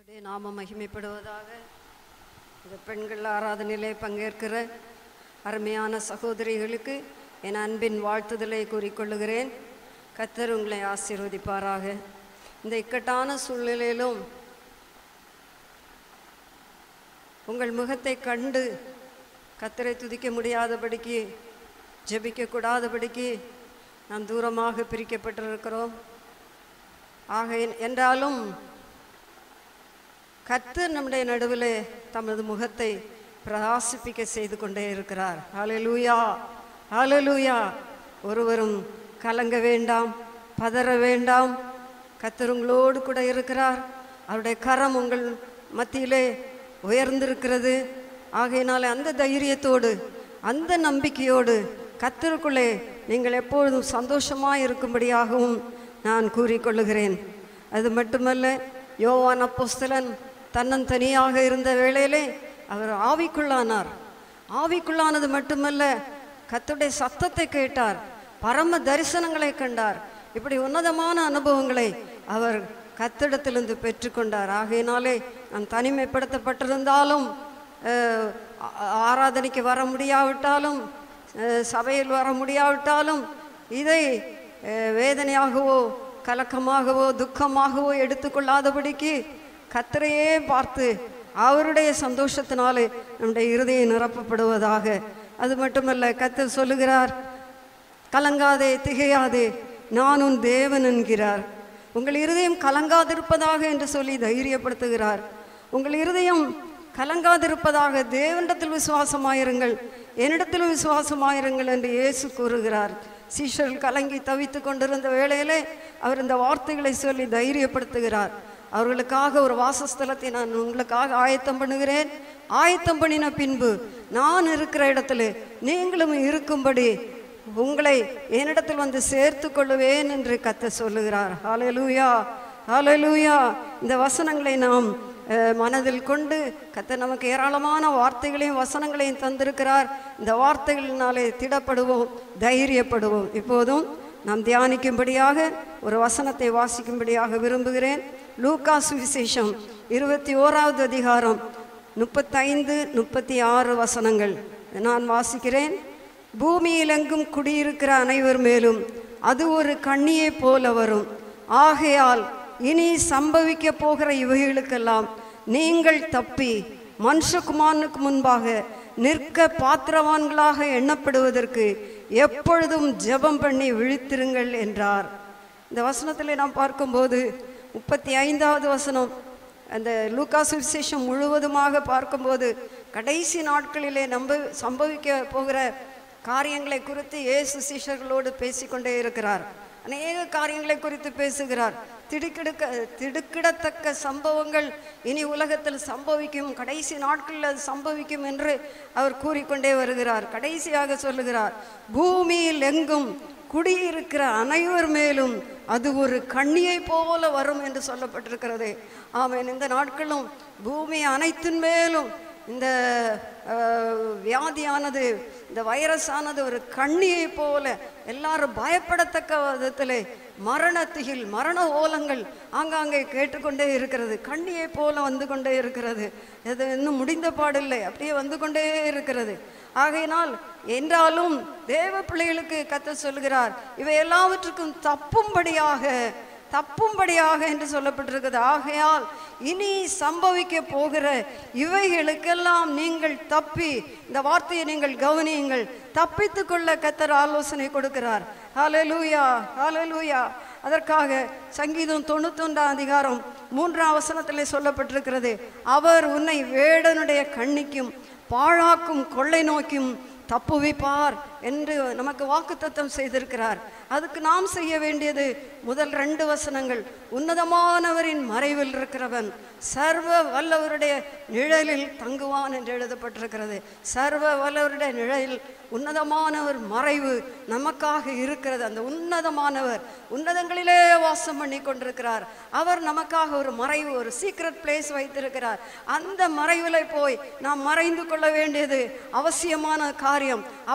கர்த்தருடைய நாமம் மகிமைப்படுவதாக. இந்த பெண்கள் ஆராதனையிலே பங்கேற்கிற அருமையான சகோதரிகளுக்கு என் அன்பின் வாழ்த்துதலை கூறிக்கொள்ளுகிறேன். கர்த்தர் உங்களை ஆசீர்வதிப்பாராக. இந்த இக்கட்டான சூழ்நிலையிலும் உங்கள் முகத்தை கண்டு கர்த்தரை துதிக்க முடியாதபடிக்கு, ஜெபிக்கக்கூடாதபடிக்கு நாம் தூரமாக பிரிக்கப்பட்டிருக்கிறோம். என்றாலும் கர்த்தர் நம்முடைய நடுவில் தமது முகத்தை பிரகாசிப்பிக்க செய்து கொண்டே இருக்கிறார். ஹல்லேலூயா, ஹல்லேலூயா. ஒருவரும் கலங்க வேண்டாம், பதற வேண்டாம். கர்த்தர் உங்களோடு கூட இருக்கிறார். அவருடைய கரம் உங்கள் மத்தியிலே உயர்ந்திருக்கிறது. ஆகையினாலே அந்த தைரியத்தோடு, அந்த நம்பிக்கையோடு கர்த்தருக்குள்ளே நீங்கள் எப்பொழுதும் சந்தோஷமாக இருக்கும்படியாகவும் நான் கூறிக்கொள்ளுகிறேன். அது மட்டுமல்ல, யோவான் அப்போஸ்தலன் தன்னந்தனியாக இருந்த வேளையிலே அவர் ஆவிக்குள்ளானார். ஆவிக்குள்ளானது மட்டுமல்ல, கர்த்தருடைய சத்தத்தை கேட்டார், பரம தரிசனங்களை கண்டார். இப்படி உன்னதமான அனுபவங்களை அவர் கர்த்தரிடத்திலிருந்து பெற்றுக்கொண்டார். ஆகையினாலே நாம் தனிமைப்படுத்தப்பட்டிருந்தாலும், ஆராதனைக்கு வர முடியாவிட்டாலும், சபையில் வர முடியாவிட்டாலும், இதை வேதனையாகவோ கலக்கமாகவோ துக்கமாகவோ எடுத்துக்கொள்ளாதபடிக்கு கர்த்தரையே பார்த்து அவருடைய சந்தோஷத்தினாலே நம்முடைய இருதயம் நிரப்பப்படுவதாக. அது மட்டுமல்ல, கர்த்தர் சொல்லுகிறார், கலங்காதே திகையாதே, நான் உன் தேவன் என்கிறார். உங்கள் இருதயம் கலங்காதிருப்பதாக என்று சொல்லி தைரியப்படுத்துகிறார். உங்கள் இருதயம் கலங்காதிருப்பதாக, தேவனிடத்தில் விசுவாசமாயிருங்கள், என்னிடத்தில் விசுவாசமாயிருங்கள் என்று இயேசு கூறுகிறார். சீஷர்கள் கலங்கி தவித்து கொண்டிருந்த வேளையிலே அவர் இந்த வார்த்தைகளை சொல்லி தைரியப்படுத்துகிறார். அவர்களுக்காக ஒரு வாசஸ்தலத்தை நான் உங்களுக்காக ஆயத்தம் பண்ணுகிறேன். ஆயத்தம் பண்ணின பின்பு நான் இருக்கிற இடத்துல நீங்களும் இருக்கும்படி உங்களை என்னிடத்தில் வந்து சேர்த்து கொள்ளுவேன் என்று கர்த்தர் சொல்லுகிறார். ஹல்லேலூயா, ஹல்லேலூயா. இந்த வசனங்களை நாம் மனதில் கொண்டு கர்த்தர் நமக்கு ஏராளமான வார்த்தைகளையும் வசனங்களையும் தந்திருக்கிறார். இந்த வார்த்தைகளினாலே திடப்படுவோம், தைரியப்படுவோம். இப்போதும் நாம் தியானிக்கும்படியாக ஒரு வசனத்தை வாசிக்கும்படியாக விரும்புகிறேன். லூக்கா சுவிசேஷம் 21வது அதிகாரம் 35-36 வசனங்கள் நான் வாசிக்கிறேன். பூமியில் எங்கும் குடியிருக்கிற அனைவர் மேலும் அது ஒரு கண்ணியை போல வரும். ஆகையால் இனி சம்பவிக்க போகிற இவைகளுக்கெல்லாம் நீங்கள் தப்பி மனுஷகுமாரனுக்கு முன்பாக நிற்க பாத்திரவான்களாக எண்ணப்படுவதற்கு எப்பொழுதும் ஜெபம் பண்ணி விழித்திருங்கள் என்றார். இந்த வசனத்தில் நாம் பார்க்கும்போது 35வது வசனம், அந்த லூக்கா சுவிசேஷம் முழுவதுமாக பார்க்கும்போது கடைசி நாட்களிலே சம்பவிக்க போகிற காரியங்களை குறித்து இயேசு சீஷர்களோடு பேசிக்கொண்டே இருக்கிறார். அநேக காரியங்களை குறித்து பேசுகிறார். திடுக்கிடத்தக்க சம்பவங்கள் இனி உலகத்தில் சம்பவிக்கும், கடைசி நாட்களில் அது சம்பவிக்கும் என்று அவர் கூறிக்கொண்டே வருகிறார். கடைசியாக சொல்லுகிறார், பூமியில் எங்கும் குடியிருக்கிற அனைவர் மேலும் அது ஒரு கண்ணியை போல வரும் என்று சொல்லப்பட்டிருக்கிறது. ஆமென். இந்த நாட்களும் பூமி அனைத்தின் மேலும் இந்த வியாதியானது, இந்த வைரஸானது ஒரு கண்ணியை போல எல்லாரும் பயப்படத்தக்க விதத்தில் மரணத்திகில், மரண ஓலங்கள் ஆங்காங்கே கேட்டுக்கொண்டே இருக்கிறது. கண்ணியை போல வந்து கொண்டே இருக்கிறது. இது இன்னும் முடிந்த பாடில்லை, அப்படியே வந்து கொண்டே இருக்கிறது. ஆகையினால் என்றாலும் தேவ பிள்ளைகளுக்கு கர்த்தர் சொல்கிறார், இவை எல்லாவற்றுக்கும் தப்பும்படியாக என்று சொல்லப்பட்டிருக்கிறது. ஆகையால் இனி சம்பவிக்க போகிற இவைகளுக்கெல்லாம் நீங்கள் தப்பி, இந்த வார்த்தையை நீங்கள் கவனியுங்கள், தப்பித்து கொள்ள கர்த்தர் ஆலோசனை கொடுக்கிறார். ஹல்லேலூயா, ஹல்லேலூயா. அதற்காக சங்கீதம் 91ஆம் அதிகாரம் 3ஆம் வசனத்திலே சொல்லப்பட்டிருக்கிறது, அவர் உன்னை வேடனுடைய கண்ணிக்கும் பாழாக்கும் கொள்ளை நோக்கும் தப்புவிப்பார் என்று நமக்கு வாக்குத்தத்தம் செய்திருக்கிறார். அதுக்கு நாம் செய்ய வேண்டியது முதல் 2 வசனங்கள், உன்னதமானவரின் மறைவில் இருக்கிறவன் சர்வ வல்லவருடைய நிழலில் தங்குவான் என்று எழுதப்பட்டிருக்கிறது. சர்வ வல்லவருடைய நிழலில் உன்னதமானவர் மறைவு நமக்காக இருக்கிறது. அந்த உன்னதமானவர் உன்னதங்களிலே வாசம் பண்ணி கொண்டிருக்கிறார். அவர் நமக்காக ஒரு மறைவு, ஒரு சீக்ரெட் பிளேஸ் வைத்திருக்கிறார். அந்த மறைவில் போய் நாம் மறைந்து கொள்ள வேண்டியது அவசியமான காரியம். ஆகையால்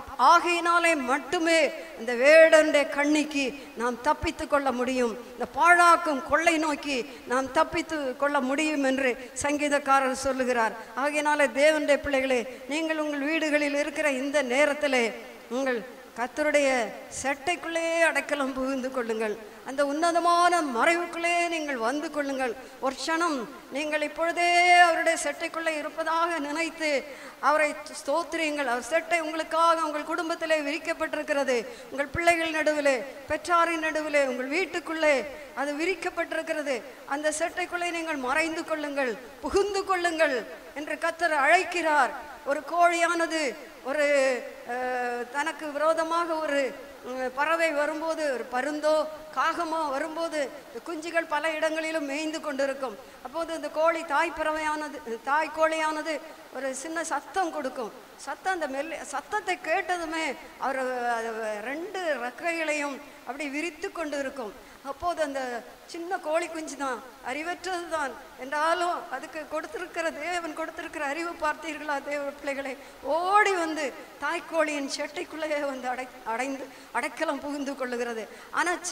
ஆகையினாலே மட்டுமே இந்த வேடனுடைய கண்ணிக்கு நாம் தப்பித்து கொள்ள முடியும். இந்த பாழாக்கும் கொள்ளை நோக்கி நாம் தப்பித்து கொள்ள முடியும் என்று சங்கீதக்காரர் சொல்லுகிறார். ஆகையினாலே தேவனுடைய பிள்ளைகளே, நீங்கள் உங்கள் வீடுகளில் இருக்கிற இந்த நேரத்திலே உங்கள் கர்த்தருடைய செட்டைக்குள்ளே அடைக்கலம் புகுந்து கொள்ளுங்கள். அந்த உன்னதமான மறைவுக்குள்ளே நீங்கள் வந்து கொள்ளுங்கள். ஒரு க்ஷணம் நீங்கள் இப்பொழுதே அவருடைய செட்டைக்குள்ளே இருப்பதாக நினைத்து அவரை ஸ்தோத்திரியுங்கள். அவர் செட்டை உங்களுக்காக உங்கள் குடும்பத்திலே விரிக்கப்பட்டிருக்கிறது. உங்கள் பிள்ளைகள் நடுவிலே, பெற்றாரின் நடுவிலே, உங்கள் வீட்டுக்குள்ளே அது விரிக்கப்பட்டிருக்கிறது. அந்த செட்டைக்குள்ளே நீங்கள் மறைந்து கொள்ளுங்கள், புகுந்து கொள்ளுங்கள் என்று கர்த்தர் அழைக்கிறார். ஒரு கோழியானது ஒரு தனக்கு விரோதமாக ஒரு பறவை வரும்போது, ஒரு பருந்தோ காகமோ வரும்போது குஞ்சுகள் பல இடங்களிலும் மேய்ந்து கொண்டிருக்கும். அப்போது இந்த கோழி தாய் கோழியானது ஒரு சின்ன சத்தம் கொடுக்கும். அந்த சத்தத்தை கேட்டதுமே அவர் 2 ரெக்கைகளையும் அப்படி விரித்து கொண்டு இருக்கும். அப்போது அந்த சின்ன கோழி குஞ்சு தான், அறிவற்றது தான் என்றாலும் அதுக்கு தேவன் கொடுத்திருக்கிற அறிவு பார்த்தீர்களா தேவ பிள்ளைகளை, ஓடி வந்து தாய்க்கோழியின் செட்டைக்குள்ளே வந்து அடைக்கலம் புகுந்து கொள்ளுகிறது. ஆனால்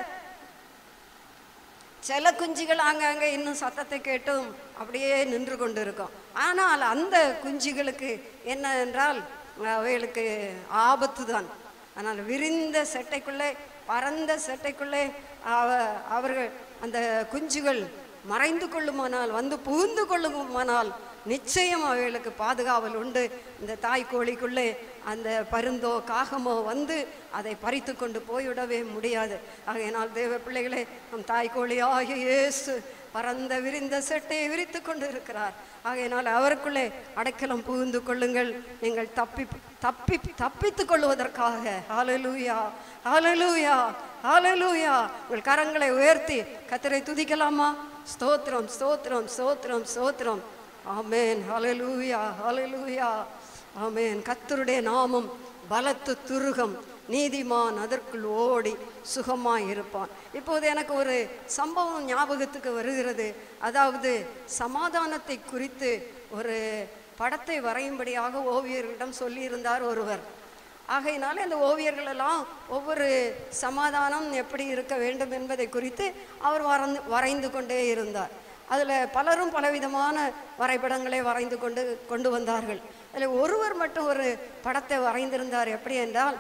சில குஞ்சுகள் அங்கங்கே இன்னும் சத்தத்தை கேட்டும் அப்படியே நின்று கொண்டு இருக்கும். ஆனால் அந்த குஞ்சுகளுக்கு என்ன என்றால் அவைகளுக்கு ஆபத்து தான். ஆனால் விரிந்த செட்டைக்குள்ளே, பரந்த செட்டைக்குள்ளே அவர்கள் அந்த குஞ்சுகள் மறைந்து கொள்ளுமானால், வந்து புகுந்து கொள்ளுமானால் நிச்சயம் அவைகளுக்கு பாதுகாவல் உண்டு. இந்த தாய்க்கோழிக்குள்ளே அந்த பருந்தோ காகமோ வந்து அதை பறித்து கொண்டு போய்விடவே முடியாது. ஆகையினால் தேவ பிள்ளைகளே, நம் தாய்க்கோழியாகிய இயேசு பரந்த விரிந்த செட்டையை விரித்து கொண்டு இருக்கிறார். ஆகையினால் அவருக்குள்ளே அடைக்கலம் புகுந்து கொள்ளுங்கள். நீங்கள் தப்பித்துக் கொள்வதற்காக. ஹல்லேலூயா, ஹல்லேலூயா, ஹல்லேலூயா. உங்கள் கரங்களை உயர்த்தி கர்த்தரை துதிக்கலாமா? ஸ்தோத்திரம், ஸ்தோத்திரம், ஸ்தோத்திரம், ஸ்தோத்திரம். ஆமென். ஹல்லேலூயா, ஹல்லேலூயா, ஆமென். கர்த்தருடைய நாமம் பலத்து துருகம், நீதிமான் அதற்குள் ஓடி சுகமாய் இருப்பான். இப்போது எனக்கு ஒரு சம்பவம் ஞாபகத்துக்கு வருகிறது. அதாவது சமாதானத்தை குறித்து ஒரு படத்தை வரையும்படியாக ஓவியர்களிடம் சொல்லியிருந்தார் ஒருவர். ஆகையினாலே அந்த ஓவியர்களெல்லாம் ஒவ்வொரு சமாதானம் எப்படி இருக்க வேண்டும் என்பதை குறித்து அவர் வரைந்து கொண்டே இருந்தார். அதில் பலரும் பலவிதமான வரைபடங்களை வரைந்து கொண்டு வந்தார்கள். அதில் ஒருவர் மட்டும் ஒரு படத்தை வரைந்திருந்தார். எப்படி என்றால்,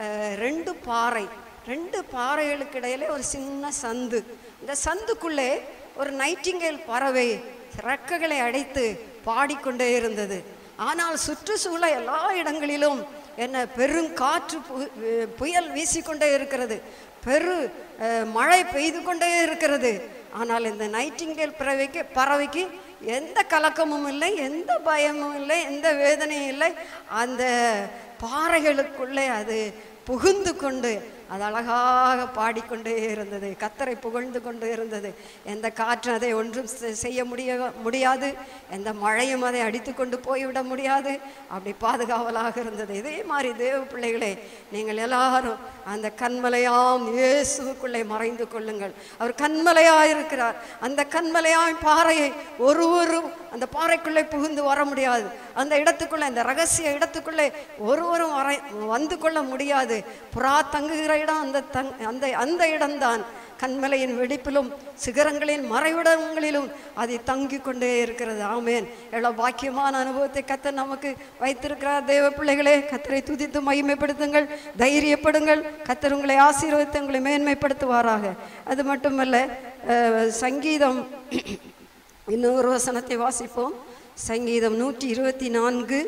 2 பாறைகளுக்கு இடையிலே ஒரு சின்ன சந்து. இந்த சந்துக்குள்ளே ஒரு நைட்டிங்கேல் பறவை ரெக்கைகளை அடைத்து பாடிக்கொண்டே இருந்தது. ஆனால் சுற்றுச்சூழ எல்லா இடங்களிலும் பெருங்காற்று புயல் வீசிக்கொண்டே இருக்கிறது, மழை பெய்து கொண்டே இருக்கிறது. ஆனால் இந்த நைட்டிங்கேல் பறவைக்கு எந்த கலக்கமும் இல்லை, எந்த பயமும் இல்லை, எந்த வேதனையும் இல்லை. அந்த பாறைகளுக்குள்ளே அது புகுந்து கொண்டு அது அழகாக பாடிக்கொண்டே இருந்தது, கர்த்தரை புகழ்ந்து கொண்டு இருந்தது. எந்த காற்றும் அதை ஒன்றும் செய்ய முடியாது, எந்த மழையும் அதை அடித்து கொண்டு போய்விட முடியாது. அப்படி பாதுகாவலாக இருந்தது. இதே மாதிரி தேவ பிள்ளைகளே, நீங்கள் எல்லாரும் அந்த கண்மலையாம் இயேசுக்குள்ளே மறைந்து கொள்ளுங்கள். அவர் கண்மலையாக இருக்கிறார். அந்த கண்மலையாம் பாறையை ஒருவரும் அந்த பாறைக்குள்ளே புகுந்து வர முடியாது. அந்த இடத்துக்குள்ளே, அந்த ரகசிய இடத்துக்குள்ளே ஒருவரும் வந்து கொள்ள முடியாது. புறா தங்குகிற இடம் அந்த இடம்தான். கண்மலையின் வெடிப்பிலும் சிகரங்களின் மறைவிடங்களிலும் அது தங்கி கொண்டே இருக்கிறது. ஆமேன். எவ்வளவு பாக்கியமான அனுபவத்தை கர்த்தர் நமக்கு வைத்திருக்கிறார். தேவ பிள்ளைகளே, கர்த்தரை துதித்து மகிமைப்படுத்துங்கள், தைரியப்படுங்கள். கர்த்தர் உங்களை ஆசீர்வதித்து உங்களை மேன்மைப்படுத்துவாராக. அது மட்டுமல்ல, சங்கீதம் இன்னொரு வசனத்தை வாசிப்போம். சங்கீதம் 124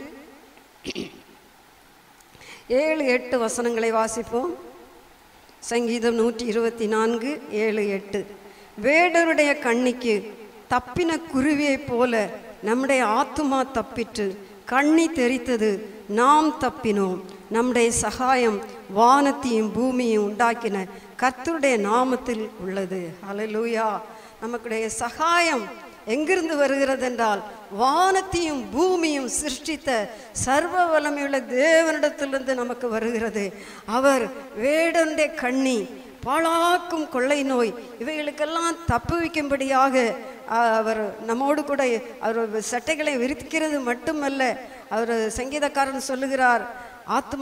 7-8 வசனங்களை வாசிப்போம். சங்கீதம் 124 7-8. வேடருடைய கண்ணிக்கு தப்பின குருவியைப் போல நம்முடைய ஆத்துமா தப்பிற்று, கண்ணி தெரித்தது, நாம் தப்பினோம். நம்முடைய சகாயம் வானத்தையும் பூமியையும் உண்டாக்கின கர்த்தருடைய நாமத்தில் உள்ளது. ஹல்லேலூயா. நமக்குடைய சகாயம் எங்கிருந்து வருகிறது என்றால், வானத்தையும் பூமியும் சிருஷ்டித்த சர்வ வல்லமையுள்ள தேவனிடத்திலிருந்து நமக்கு வருகிறது. அவர் வேடனுடைய கண்ணி, பாழாக்கும் கொள்ளை நோய், இவைகளுக்கெல்லாம் தப்புவிக்கும்படியாக அவர் நம்மோடு கூட அவர் சட்டைகளை விரிக்கிறது மட்டுமல்ல, அவர் சங்கீதக்காரன் சொல்லுகிறார், ஆத்மா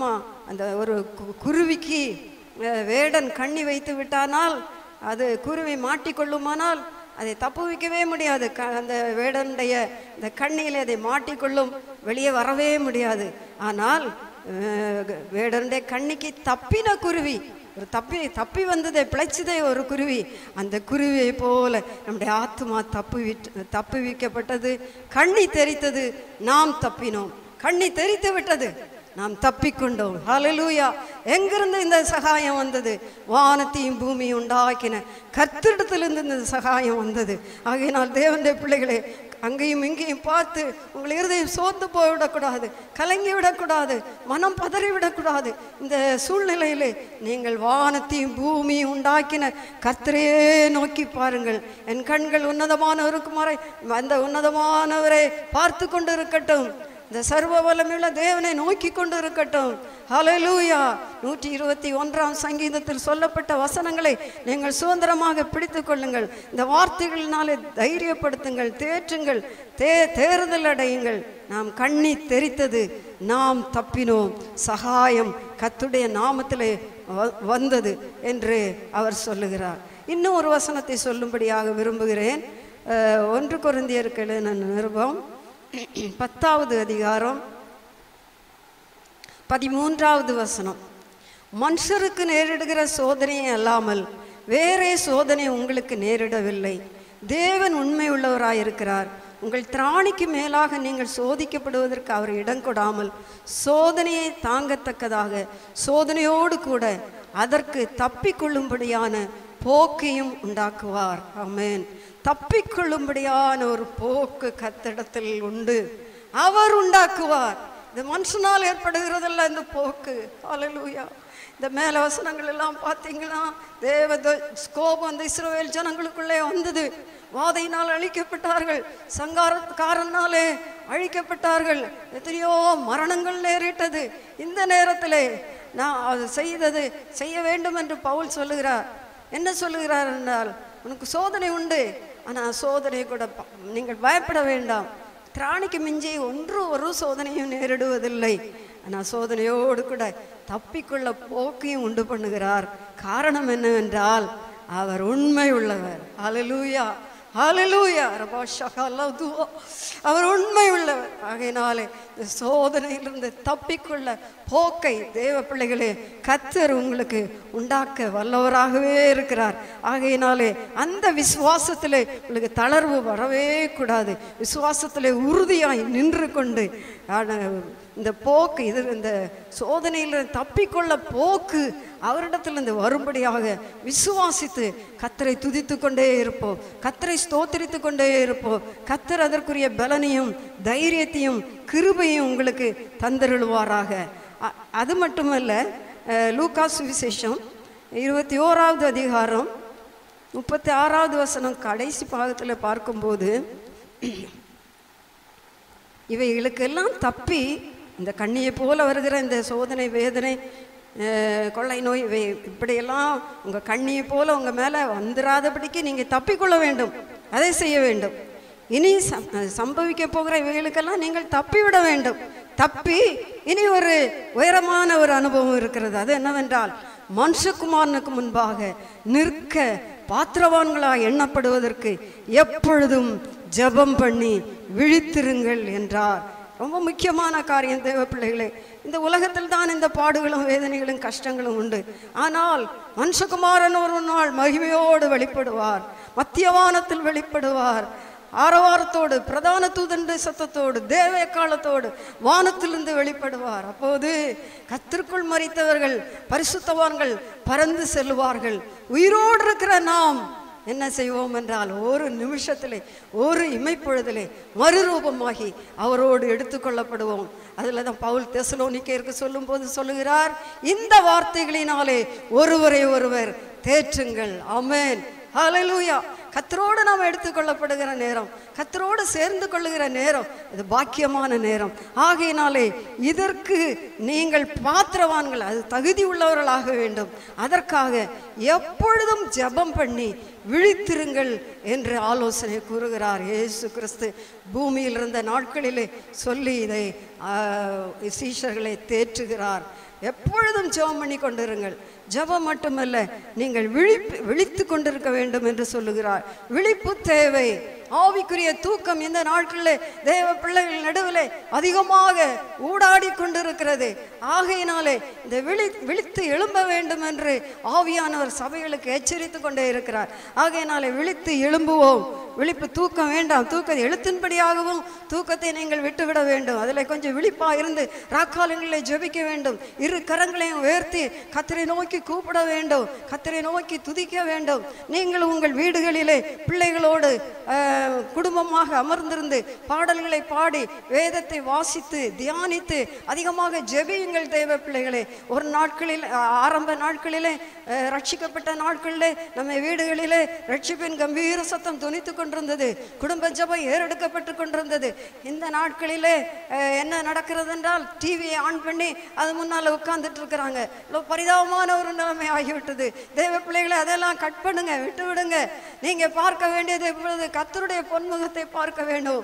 அந்த ஒரு குருவிக்கு வேடன் கண்ணி வைத்து விட்டானால், அது குருவி மாட்டிக்கொள்ளுமானால் அதை தப்புவிக்கவே முடியாது. அந்த வேடனுடைய இந்த கண்ணியில் அதை மாட்டிக்கொள்ளும், வெளியே வரவே முடியாது. ஆனால் வேடனுடைய கண்ணிக்கு தப்பின குருவி, ஒரு தப்பி வந்ததை பிழைச்சதே ஒரு குருவி, அந்த குருவியை போல நம்முடைய ஆத்மா தப்புவிக்கப்பட்டது. கண்ணி தெரித்தது, நாம் தப்பினோம். கண்ணி தெரித்து விட்டது, நாம் தப்பிக்கொண்டோம். ஹல்லேலூயா. எங்கிருந்து இந்த சகாயம் வந்தது? வானத்தையும் பூமியும் உண்டாக்கின கர்த்தரிடத்திலிருந்து இந்த சகாயம் வந்தது. ஆகையினால் தேவனுடைய பிள்ளைகளே, அங்கேயும் இங்கேயும் பார்த்து உங்கள் இருதயம் சோர்ந்து போய்விடக்கூடாது, கலங்கி விடக்கூடாது, மனம் பதறிவிடக்கூடாது. இந்த சூழ்நிலையிலே நீங்கள் வானத்தையும் பூமியும் உண்டாக்கின கர்த்தரையே நோக்கி பாருங்கள். என் கண்கள் உன்னதமானவருக்குமாறை அந்த உன்னதமானவரை பார்த்து கொண்டு இருக்கட்டும், இந்த சர்வ வல்லமையுள்ள தேவனை நோக்கி கொண்டு இருக்கட்டும். ஹல்லேலூயா. 121ஆம் சங்கீதத்தில் சொல்லப்பட்ட வசனங்களை நீங்கள் சுதந்திரமாக பிடித்து கொள்ளுங்கள். இந்த வார்த்தைகளினாலே தைரியப்படுத்துங்கள், தேற்றுங்கள், தேறுதல் அடையுங்கள். நாம் கண்ணி தெரித்தது, நாம் தப்பினோம், சகாயம் கர்த்தருடைய நாமத்திலே வந்தது என்று அவர் சொல்லுகிறார். இன்னும் ஒரு வசனத்தை சொல்லும்படியாக விரும்புகிறேன். 1 கொரிந்தியருக்கு எழுதின நிருபம் 10வது அதிகாரம் 13வது வசனம். மனுஷருக்கு நேரிடுகிற சோதனையை அல்லாமல் வேறே சோதனை உங்களுக்கு நேரிடவில்லை. தேவன் உண்மை உள்ளவராயிருக்கிறார். உங்கள் திராணிக்கு மேலாக நீங்கள் சோதிக்கப்படுவதற்கு அவர் இடம் கொடாமல் சோதனையை தாங்கத்தக்கதாக சோதனையோடு கூட அதற்கு தப்பிக்கொள்ளும்படியான போக்கையும் உண்டாக்குவார். ஆமென். தப்பிக்கொள்ளும்படியான ஒரு போக்கு கர்த்தரிடத்தில் உண்டு, அவர் உண்டாக்குவார். இந்த மனுஷனால் ஏற்படுகிறதல்ல இந்த போக்கு. ஹல்லேலூயா. இந்த மேல வசனங்கள் எல்லாம் பார்த்தீங்கன்னா, கோபம் அந்த இஸ்ரவேல் ஜனங்களுக்குள்ளே வந்தது. வாதையினால் அழிக்கப்பட்டார்கள், சங்காரக்காரனாலே அழிக்கப்பட்டார்கள், எத்தனையோ மரணங்கள் நேரிட்டது. இந்த நேரத்திலே நான் அது செய்ய வேண்டும் என்று பவுல் சொல்லுகிறார். என்ன சொல்லுகிறார் என்றால், உனக்கு சோதனை உண்டு, ஆனால் சோதனை கூட நீங்கள் பயப்பட வேண்டாம். திராணிக்கு மிஞ்சி ஒரு சோதனையும் நேரிடுவதில்லை. ஆனால் சோதனையோடு கூட தப்பிக்கொள்ள போக்கையும் உண்டு பண்ணுகிறார். காரணம் என்னவென்றால், அவர் உண்மை உள்ளவர். ஹல்லேலூயா, ஹல்லேலூயா. அவர் உண்மை உள்ளவர். ஆகையினாலே இந்த சோதனையிலிருந்து தப்பிக்கொள்ள போக்கை தேவ பிள்ளைகளே கர்த்தர் உங்களுக்கு உண்டாக்க வல்லவராகவே இருக்கிறார். ஆகையினாலே அந்த விசுவாசத்திலே உங்களுக்கு தளர்வு வரவே கூடாது. விசுவாசத்திலே உறுதியாய் நின்று கொண்டு இந்த போக்கு இந்த சோதனையில் தப்பிக்கொள்ள போக்கு அவரிடத்திலிருந்து வரும்படியாக விசுவாசித்து கர்த்தரை துதித்து கொண்டே இருப்போம், கர்த்தரை ஸ்தோத்திரித்து கொண்டே இருப்போம். கர்த்தர் அதற்குரிய பலனையும் தைரியத்தையும் கிருபையும் உங்களுக்கு தந்தருளுவாராக. அது மட்டுமல்ல, லூக்கா சுவிசேஷம் 21வது அதிகாரம் 36வது வசனம் கடைசி பாகத்தில் பார்க்கும்போது, இவைகளுக்கெல்லாம் தப்பி இந்த கண்ணியை போல வருகிற இந்த சோதனை, வேதனை, கொள்ளை நோய், இப்படியெல்லாம் உங்கள் கண்ணியை போல உங்கள் மேலே வந்துடாதபடிக்கு நீங்கள் தப்பிக்கொள்ள வேண்டும், அதை செய்ய வேண்டும். இனி சம்பவிக்க போகிற இவைகளுக்கெல்லாம் நீங்கள் தப்பிவிட வேண்டும். தப்பி இனி ஒரு உயரமான ஒரு அனுபவம் இருக்கிறது. அது என்னவென்றால், மனுஷகுமாரனுக்கு முன்பாக நிற்க பாத்திரவான்களாய் எண்ணப்படுவதற்கு எப்பொழுதும் ஜெபம் பண்ணி விழித்திருங்கள் என்றார். ரொம்ப முக்கியமான காரியம் தேவ பிள்ளைகளே. இந்த உலகத்தில் தான் இந்த பாடுகளும் வேதனைகளும் கஷ்டங்களும் உண்டு. ஆனால் மனுஷகுமாரன் ஒரு நாள் மகிமையோடு வெளிப்படுவார், மத்தியவானத்தில் வெளிப்படுவார், ஆரவாரத்தோடு, பிரதான தூதனுடைய சத்தத்தோடு, தேவ காலத்தோடு வானத்திலிருந்து வெளிப்படுவார். அப்போது கர்த்தருக்குள் மரித்தவர்கள், பரிசுத்தவான்கள் பறந்து செல்வார்கள். உயிரோடு இருக்கிற நாம் என்ன செய்வோம் என்றால், ஒரு நிமிஷத்திலே, ஒரு இமைப்பொழுதிலே மறுரூபமாகி அவரோடு எடுத்துக்கொள்ளப்படுவோம். அதில் தான் பவுல் தெசலோனிக்கேயருக்கு சொல்லும் போது சொல்லுகிறார், இந்த வார்த்தைகளினாலே ஒருவரை ஒருவர் தேற்றுங்கள். ஆமென், ஹல்லேலூயா. கர்த்தரோடு நாம் எடுத்துக்கொள்ளப்படுகிற நேரம், கர்த்தரோடு சேர்ந்து கொள்ளுகிற நேரம், இது பாக்கியமான நேரம். ஆகையினாலே இதற்கு நீங்கள் பாத்திரவான்கள், அது தகுதி உள்ளவர்களாக வேண்டும். அதற்காக எப்பொழுதும் ஜெபம் பண்ணி விழித்திருங்கள் என்று ஆலோசனை கூறுகிறார். இயேசு கிறிஸ்து பூமியில் இருந்த நாட்களிலே சொல்லி இதை சீஷர்களை தேற்றுகிறார். எப்பொழுதும் ஜெபம் பண்ணி கொண்டிருங்கள். ஜெபம் மட்டுமல்ல, நீங்கள் விழித்து கொண்டிருக்க வேண்டும் என்று சொல்லுகிறார். விழிப்பு தேவை. ஆவிக்குரிய தூக்கம் இந்த நாட்களில் தேவ பிள்ளைகள் நடுவில் அதிகமாக ஊடாடி கொண்டிருக்கிறது. ஆகையினாலே இந்த விழித்து எழும்ப வேண்டும் என்று ஆவியானவர் சபைகளுக்கு எச்சரித்து கொண்டே இருக்கிறார். ஆகையினாலே விழித்து எழும்புவோம். விழிப்பு தூக்கம் வேண்டாம். தூக்கத்தை எழுத்தின்படியாகவும் தூக்கத்தை நீங்கள் விட்டுவிட வேண்டும். அதில் கொஞ்சம் விழிப்பாக இருந்து ராக்காலங்களில் ஜெபிக்க வேண்டும். இரு கரங்களையும் உயர்த்தி கர்த்தரை நோக்கி கூப்பிட வேண்டும். கர்த்தரை நோக்கி துதிக்க வேண்டும். நீங்கள் உங்கள் வீடுகளிலே பிள்ளைகளோடு குடும்பமாக அமர்ந்திருந்து பாடல்களை பாடி வேதத்தை வாசித்து தியானித்து அதிகமாக ஜெபியுங்கள் தேவ பிள்ளைகளே. ஒரு நாட்களில் ஆரம்ப நாட்களிலே ரட்சிக்கப்பட்ட நாட்களிலே நம்ம வீடுகளிலே ரட்சிப்பின் கம்பீர சத்தம் துணித்து கொண்டிருந்தது. குடும்ப ஜெபம் ஏறெடுக்கப்பட்டு கொண்டிருந்தது. இந்த நாட்களிலே என்ன நடக்கிறது என்றால் டிவியை ஆன் பண்ணி அது முன்னால் உட்கார்ந்துட்டு இருக்கிறாங்க. பரிதாபமான ஒரு நிலைமை ஆகிவிட்டது. தேவ பிள்ளைகளை அதெல்லாம் கட் பண்ணுங்க, விட்டு விடுங்க. நீங்க பார்க்க வேண்டியது இப்பொழுது கர்த்தருடைய பொன்முகத்தை பார்க்க வேண்டும்.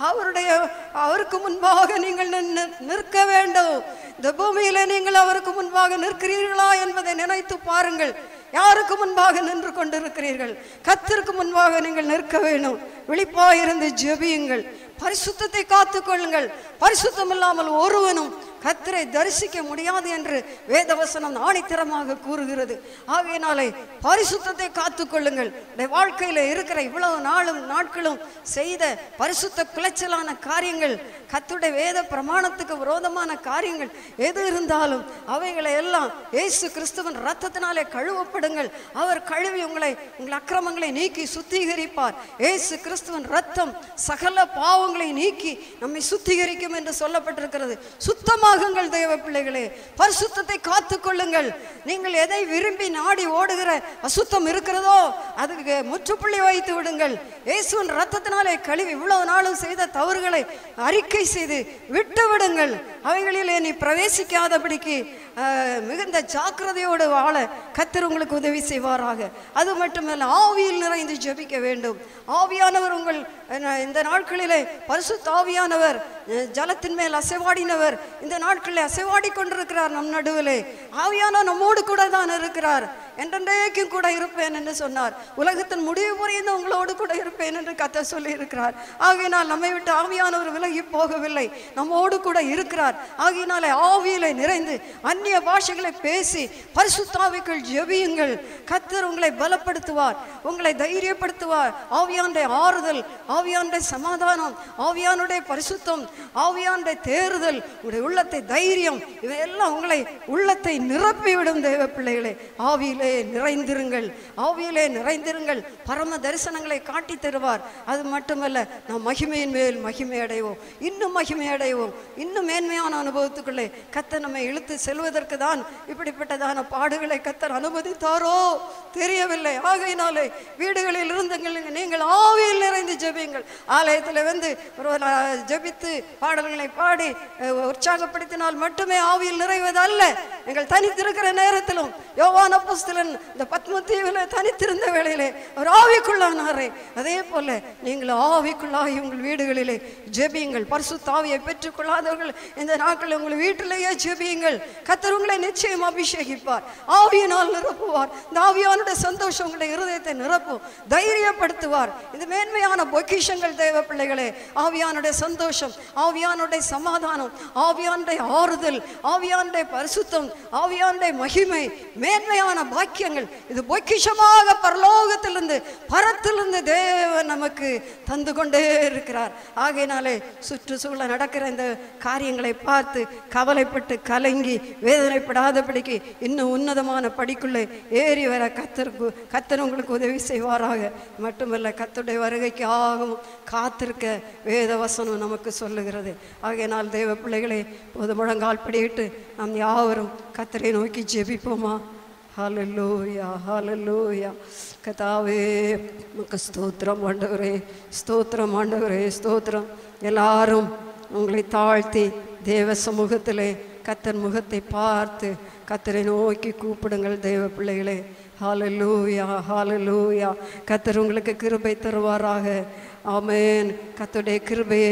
அவருக்கு முன்பாக நீங்கள் நிற்க வேண்டும். இந்த பூமியில நீங்கள் அவருக்கு முன்பாக நிற்கிறீர்களா என்பதை நினைத்து பாருங்கள். யாருக்கு முன்பாக நின்று கொண்டிருக்கிறீர்கள்? கர்த்தருக்கு முன்பாக நீங்கள் நிற்க வேண்டும். விழிப்பாயிருந்து ஜெபியுங்கள். பரிசுத்தத்தை காத்துக்கொள்ளுங்கள். பரிசுத்தம் இல்லாமல் ஒருவனும் கர்த்தரை தரிசிக்க முடியாது என்று வேதவசனம் ஆணித்தரமாக கூறுகிறது. ஆகையினாலே பரிசுத்தத்தை காத்துக்கொள்ளுங்கள். வாழ்க்கையில் இருக்கிற இவ்வளவு நாட்களும் செய்த பரிசுத்த குலைச்சலான காரியங்கள், கர்த்தருடைய வேத பிரமாணத்துக்கு விரோதமான காரியங்கள் எது இருந்தாலும் அவைகளை எல்லாம் இயேசு கிறிஸ்துவின் இரத்தத்தினாலே கழுவப்படுங்கள். அவர் கழுவி உங்கள் அக்கிரமங்களை நீக்கி சுத்திகரிப்பார். இயேசு கிறிஸ்துவின் இரத்தம் சகல பாவங்களை நீக்கி நம்மை சுத்திகரிக்கும் என்று சொல்லப்பட்டிருக்கிறது. சுத்தமாகுங்கள் தேவ பிள்ளைகளே. பரிசுத்தத்தை காத்துக்கொள்ளுங்கள். நீங்கள் எதை விரும்பி நாடி ஓடுகிற அசுத்தம் இருக்கிறதோ அதுக்கு முற்றுப்புள்ளி வைத்து விடுங்கள். இயேசுவின் இரத்தத்தினாலே கழுவி இவ்வளவு நாளும் செய்த தவறுகளை அறிக்கை செய்து விட்டு விடுங்கள். அவைகளிலே நீ பிரவேசிக்காதபடிக்கு மிகுந்த ஜாக்கிரதையோடு வாழ கர்த்தர் உங்களுக்கு உதவி செய்வாராக. அது மட்டுமல்ல, ஆவியில் நிறைந்து ஜெபிக்க வேண்டும். ஆவியானவர் உங்கள் இந்த நாட்களிலே பரிசுத்த ஆவியானவர் ஜலத்தின் மேல் அசைவாடினவர் இந்த நாட்களில் அசைவாடி கொண்டிருக்கிறார். நம் நடுவிலே ஆவியானவர் நம்மோடு கூட தான் இருக்கிறார். என்றென்றைக்கும் கூட இருப்பேன் என்று சொன்னார். உலகத்தின் முடிவு புரிந்து உங்களோடு கூட இருப்பேன் என்று கர்த்தர் சொல்லி இருக்கிறார். ஆகையினால் நம்மை விட்டு ஆவியானவர் விலகி போகவில்லை, நம்மோடு கூட இருக்கிறார். ஆகையினாலே ஆவியிலே நிறைந்து அந்நிய பாஷைகளை பேசி பரிசுத்த ஆவிக்குள் ஜெபியுங்கள். கர்த்தர் உங்களை பலப்படுத்துவார், உங்களை தைரியப்படுத்துவார். ஆவியானுடைய ஆறுதல், ஆவியானுடைய சமாதானம், ஆவியானுடைய பரிசுத்தம், ஆவியானுடைய தேறுதல், உங்களுடைய உள்ளத்தை தைரியம், இவையெல்லாம் உங்களை உள்ளத்தை நிரப்பிவிடும் தேவ பிள்ளைகளே. ஆவியிலே நிறைந்திருங்கள், ஆவியிலே நிறைந்திருங்கள். பரம தரிசனங்களை காட்டி தருவார். அது மட்டுமல்ல, நாம் மகிமையின் மேல் மகிமை அடைவோம், இன்னும் மகிமை அடைவோம். இன்னும் மேன்மையான அனுபவத்துக்குள்ளே கர்த்தர் நம்மை இழுத்து செல்வதற்கு தான் இப்படிப்பட்டதான பாடுகளை கர்த்தர் அனுமதித்தாரோ தெரியவில்லை. ஆகையினாலே வீடுகளில் இருந்து நீங்கள் ஆவியில் நிறைந்து ஜெபியுங்கள். ஆலயத்தில் வந்து ஜெபித்து பாடல்களை பாடி உற்சாகப்படுத்தினால் மட்டுமே ஆவியில் நிறைவதல்ல. நீங்கள் தனித்திருக்கிற நேரத்திலும் யோவான் அப்போஸ்தலன் இந்த பத்மதீவில் தனித்திருந்த வேளையிலே அவர் ஆவிக்குள்ளானாரே, அதே போல நீங்கள் ஆவிக்குள்ளாகி உங்கள் வீடுகளிலே ஜெபியுங்கள். பரிசுத்த ஆவியை பெற்றுக்கொள்ளாதவர்கள் இந்த நாட்களில் உங்கள் வீட்டிலேயே ஜெபியுங்கள். கர்த்தர் உங்களை நிச்சயம் அபிஷேகிப்பார், ஆவியினால் நிரப்புவார். இந்த ஆவியானுடைய சந்தோஷம் உங்களுடைய இருதயத்தை நிரப்பும், தைரியப்படுத்துவார். இது மேன்மையான பொக்கிஷங்கள் தேவ பிள்ளைகளே. ஆவியானுடைய சந்தோஷம், ஆவியானுடைய சமாதானம், ஆவியானுடைய ஆறுதல், ஆவியானுடைய பரிசுத்தம், ஆவியானுடைய மகிமை, மேன்மையான பாக்கியங்கள், இது பொக்கிஷமாக பரலோகத்திலிருந்து பரத்திலிருந்து தேவன் நமக்கு தந்து கொண்டே இருக்கிறார். ஆகையினாலே சுற்றுச்சூழல நடக்கிற இந்த காரியங்களை பார்த்து கவலைப்பட்டு கலங்கி வேதனைப்படாதபடிக்கு இன்னும் உன்னதமான படிக்குள்ளே ஏறி வர கர்த்தர் உங்களுக்கு உதவி செய்வாராக. மட்டுமல்ல, கர்த்தருடைய வருகைக்கு ஆகவும் காத்திருக்க வேத வசனம் நமக்கு சொல்லுகிறது. ஆகையினால் தேவ பிள்ளைகளே, பொது முழங்கால் படியிட்டு நாம் யாவரும் கர்த்தரை நோக்கி ஜெபிப்போமா? ஹல்லேலூயா, ஹல்லேலூயா. கர்த்தாவே, உமக்கு ஸ்தோத்திரம் ஆண்டவரே, ஸ்தோத்திரம் ஆண்டவரே, ஸ்தோத்திரம். எல்லாரும் உங்களை தாழ்த்தி தேவ சமூகத்திலே கர்த்தர் முகத்தை பார்த்து கர்த்தரை நோக்கி கூப்பிடுங்கள் தேவ பிள்ளைகளே. ஹல்லேலூயா, ஹல்லேலூயா. கர்த்தர் உங்களுக்கு கிருபை தருவாராக. ஆமென். கர்த்தருடைய கிருபையை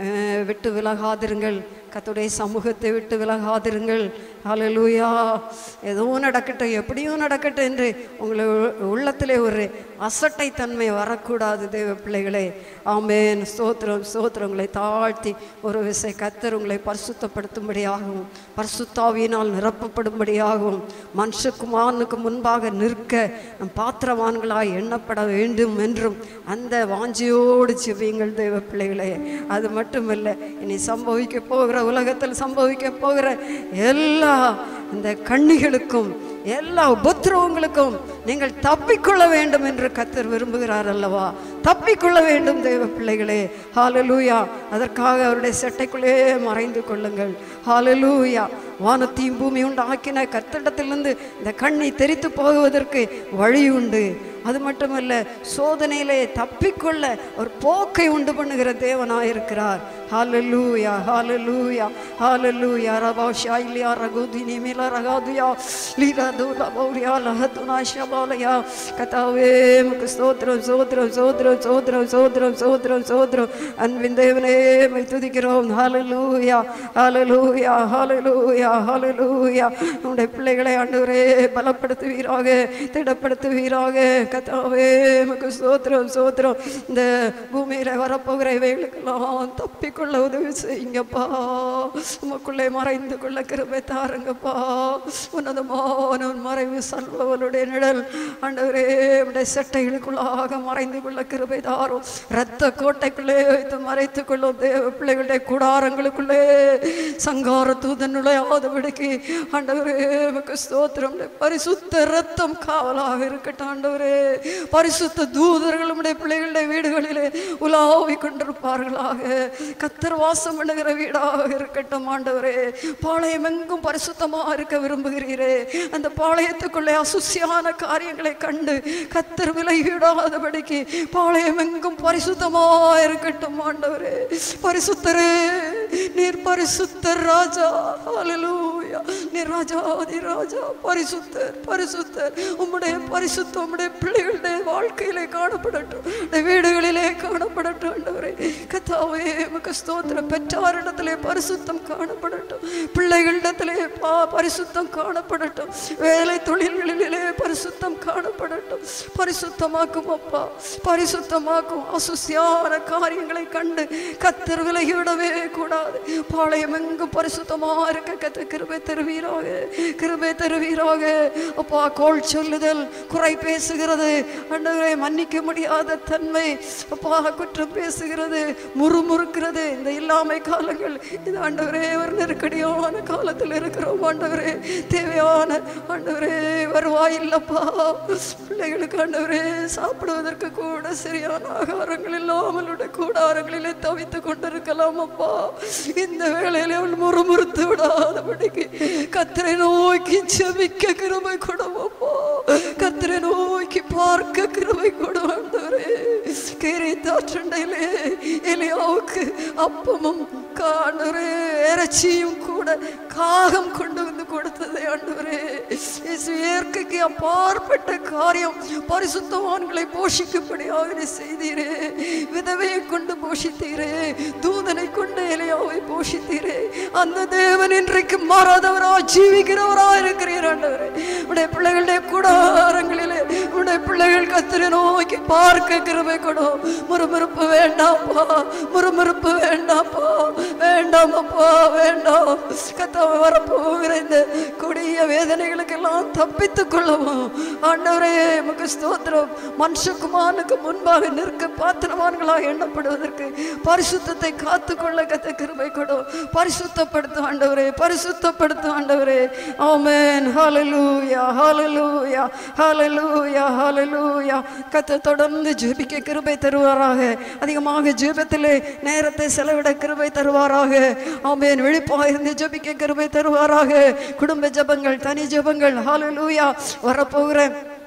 விட்டு விலகாதிருங்கள். கர்த்தருடைய சமூகத்தை விட்டு விலகாதிருங்கள். ஹல்லேலூயா. ஏதோ நடக்கட்டும், எப்படியும் நடக்கட்டும் என்று உங்களை உள்ளத்திலே ஒரு அசட்டை தன்மை வரக்கூடாது தேவ பிள்ளைகளே. ஆமென். ஸ்தோத்திரம் ஸ்தோத்திரம். உங்களை தாழ்த்தி ஒரு விசை கர்த்தர் உங்களை பரிசுத்தப்படுத்தும்படியாகவும் பரிசுத்தாவியினால் நிரப்பப்படும்படியாகவும் மனுஷகுமாரனுக்கு முன்பாக நிற்க நம் பாத்திரவான்களாய் எண்ணப்பட வேண்டும் என்றும் அந்த வாஞ்சியோடு செவியுங்கள் தேவ பிள்ளைகளே. அது மட்டுமல்ல, இனி சம்பவிக்க போகிற உலகத்தில் சம்பவிக்க போகிற எல்லா இந்த கண்ணிகளுக்கும் எல்லா உபத்திரவங்களுக்கும் நீங்கள் தப்பிக்கொள்ள வேண்டும் என்று கர்த்தர் விரும்புகிறார் அல்லவா? தப்பிக்கொள்ள வேண்டும் தேவ பிள்ளைகளே. ஹல்லேலூயா. அதற்காக அவருடைய செட்டைக்குள்ளே மறைந்து கொள்ளுங்கள். ஹல்லேலூயா. வானத்தையும் பூமி உண்டாக்கின கர்த்தரிடத்திலிருந்து இந்த கண்ணி தெரித்து போகுவதற்கு வழி உண்டு. அது மட்டுமல்ல, சோதனையிலே தப்பிக்கொள்ள ஒரு போக்கை உண்டு பண்ணுகிற தேவனாயிருக்கிறார். ஹல்லேலூயா ஹல்லேலூயா ஹல்லேலூயா. ரபாஷா இல்லியா ரகுதினி மில ரகாதுயா லீராதுலா பௌரியா லஹதுனா ஷபாலயா. கர்த்தாவே உமக்கு ஸ்தோத்திரம் ஸ்தோத்திரம் ஸ்தோத்திரம் ஸ்தோத்திரம் ஸ்தோத்திரம் ஸ்தோத்திரம் ஸ்தோத்திரம். அன்பின் தேவனே உம்மை துதிக்கிறோம். ஹல்லேலூயா ஹல்லேலூயா ஹல்லேலூயா ஹல்லேலூயா. உம்முடைய பிள்ளைகளை ஆண்டவரே பலப்படுத்துவீராக, திடப்படுத்துவீராக. கர்த்தாவே உமக்கு ஸ்தோத்திரம் ஸ்தோத்திரம். இந்த பூமியில வரப்போகிற இவைகளுக்கெல்லாம் தப்பிக்கொள்ள உதவி செய்யுங்கப்பா. உமக்குள்ளே மறைந்து கொள்ள கிருபை தாருங்கப்பா. உன்னதமான மறைவு சல்வவளுடைய நிழல் ஆண்டவரே உடைய செட்டைகளுக்குள்ளாக மறைந்து கொள்ள கிருபை தாரும். இரத்த கோட்டைக்குள்ளே வைத்து மறைத்து கொள்ளும் தேவ பிள்ளைகளுடைய கூடாரங்களுக்குள்ளே சங்கார தூதன் நுழையாதபடிக்கு ஆண்டவரே உமக்கு ஸ்தோத்திரம். பரிசுத்த இரத்தம் காவலாக இருக்கட்டும் ஆண்டவரே. பரிசுத்த தூதர்கள் உடைய பிள்ளைகளுடைய வீடுகளிலே உலாவி கொண்டிருப்பார்களாக. கர்த்தர் வாசம் பண்ணுகிற வீடாக இருக்கட்டும் ஆண்டவரே. பாளையம் எங்கும் பரிசுத்தமா இருக்க விரும்புகிறீரே. அந்த பாளையத்துக்குள்ளே அசுசியான காரியங்களை கண்டு கர்த்தர் விலகிடாதபடிக்கு பாளையம் எங்கும் பரிசுத்தமா இருக்கட்டும் ஆண்டவரே. பரிசுத்தரே, நீர் பரிசுத்தர் ராஜா. ஹல்லேலூயா. நீர் ராஜாதி ராஜா. பரிசுத்தர் பரிசுத்தர். உம்முடைய பரிசுத்தம் உம்முடைய பிள்ளைகளுடைய வாழ்க்கையிலே காணப்படட்டும், வீடுகளிலே காணப்படட்டும் ஆண்டவரே. கர்த்தாவே உமக்கு ஸ்தோத்திரம். பெற்றாரிடத்திலே பரிசுத்தம் காணப்படட்டும், பிள்ளைகளிடத்திலே பரிசுத்தம் காணப்படட்டும், வேலை தொழில்களிலே பரிசுத்தம் காணப்படட்டும். பரிசுத்தமாக்கும் அப்பா, பரிசுத்தமாக்கும். அசுசியான காரியங்களை கண்டு கர்த்தர் விலகிவிடவே கூடாது. பாளையம் எங்கும் பரிசுத்தமா இருக்க கர்த்தர் கிருபை தருவீராக, கிருபை தருவீராக. அப்பா, கோள் சொல்லுதல், குறை பேசுகிறது ஆண்டவரே, மன்னிக்க முடியாத தன்மை அப்பா, குற்றம் பேசுகிறது, முறுமுறுக்கிறது, இந்த இல்லாமை காலங்கள் இது ஆண்டவரே ஒரு நெருக்கடியான காலத்தில் இருக்கிறோம் ஆண்டவரே. தேவையான ஆண்டவரே வருவாய் இல்லப்பா. பிள்ளைகளுக்கு ஆண்டவரே சாப்பிடுவதற்கு கூட சரியான ஆகாரங்கள் இல்லாமலுடைய கூடாரங்களிலே தவித்து கொண்டிருக்கலாம் அப்பா. இந்த வேளையிலே அவள் முறுமுறுத்து விடாதபடிக்கு கர்த்தரை நோக்கி ஜெபிக்க கிருபை கொடும் அப்பா. கர்த்தரை நோக்கி பார்க்க கிருபை கொடும் ஆண்டவரே. கேரித்தாற்றண்டையிலே எலியாவுக்கு அப்பமும் ஆண்டவரே இறைச்சியும் கூட காகம் கொண்டு வந்து கொடுத்ததே ஆண்டவரே. இயற்கைக்கு அப்பாற்பட்ட காரியம் பரிசுத்தவான்களை போஷிக்கும்படியாக செய்தீரே. விதவையை கொண்டு போஷித்தீரே, தூதனை கொண்டு எலியாவை போஷித்தீரே. அந்த தேவன் இன்றைக்கு மாறாதவரா, ஜீவிக்கிறவரா இருக்கிறீர் ஆண்டவரே. உடைய பிள்ளைகளுடைய கூடாரங்களிலே உடைய பிள்ளைகள் கர்த்தரை நோக்கி பார்க்க கிருபை கொடும். முறுமுறுப்பு வேண்டாம்ப்பா, முறுமுறுப்பு வேண்டாம்ப்பா, வேண்டாம் அப்பா, வேண்டாம். கர்த்தாவே வரப்போகிற இந்த கொடிய வேதனைகளுக்கெல்லாம் தப்பித்துக் கொள்ளவும் ஆண்டவரே உமக்கு ஸ்தோத்திரம். மனுஷகுமாரனுக்கு முன்பாக நிற்க பாத்திரவான்களாக எண்ணப்படுவதற்கு பரிசுத்தத்தை காத்துக்கொள்ள கர்த்தர் கிருபை கொடும். பரிசுத்தப்படுத்தும் ஆண்டவரே, பரிசுத்தப்படுத்தும் ஆண்டவரே. ஆமென். ஹல்லேலூயா ஹல்லேலூயா ஹல்லேலூயா ஹல்லேலூயா. கர்த்தர் தொடர்ந்து ஜெபிக்க கிருபை தருவாராக. அதிகமாக ஜெபத்திலே நேரத்தை செலவிட கிருபை தருவாராக. ஆமென். விழிப்பாக இருந்து ஜெபிக்க கிருபை தருவாராக. குடும்ப ஜெபங்கள், தனி ஜெபங்கள், ஹல்லேலூயா. வரப்போகிற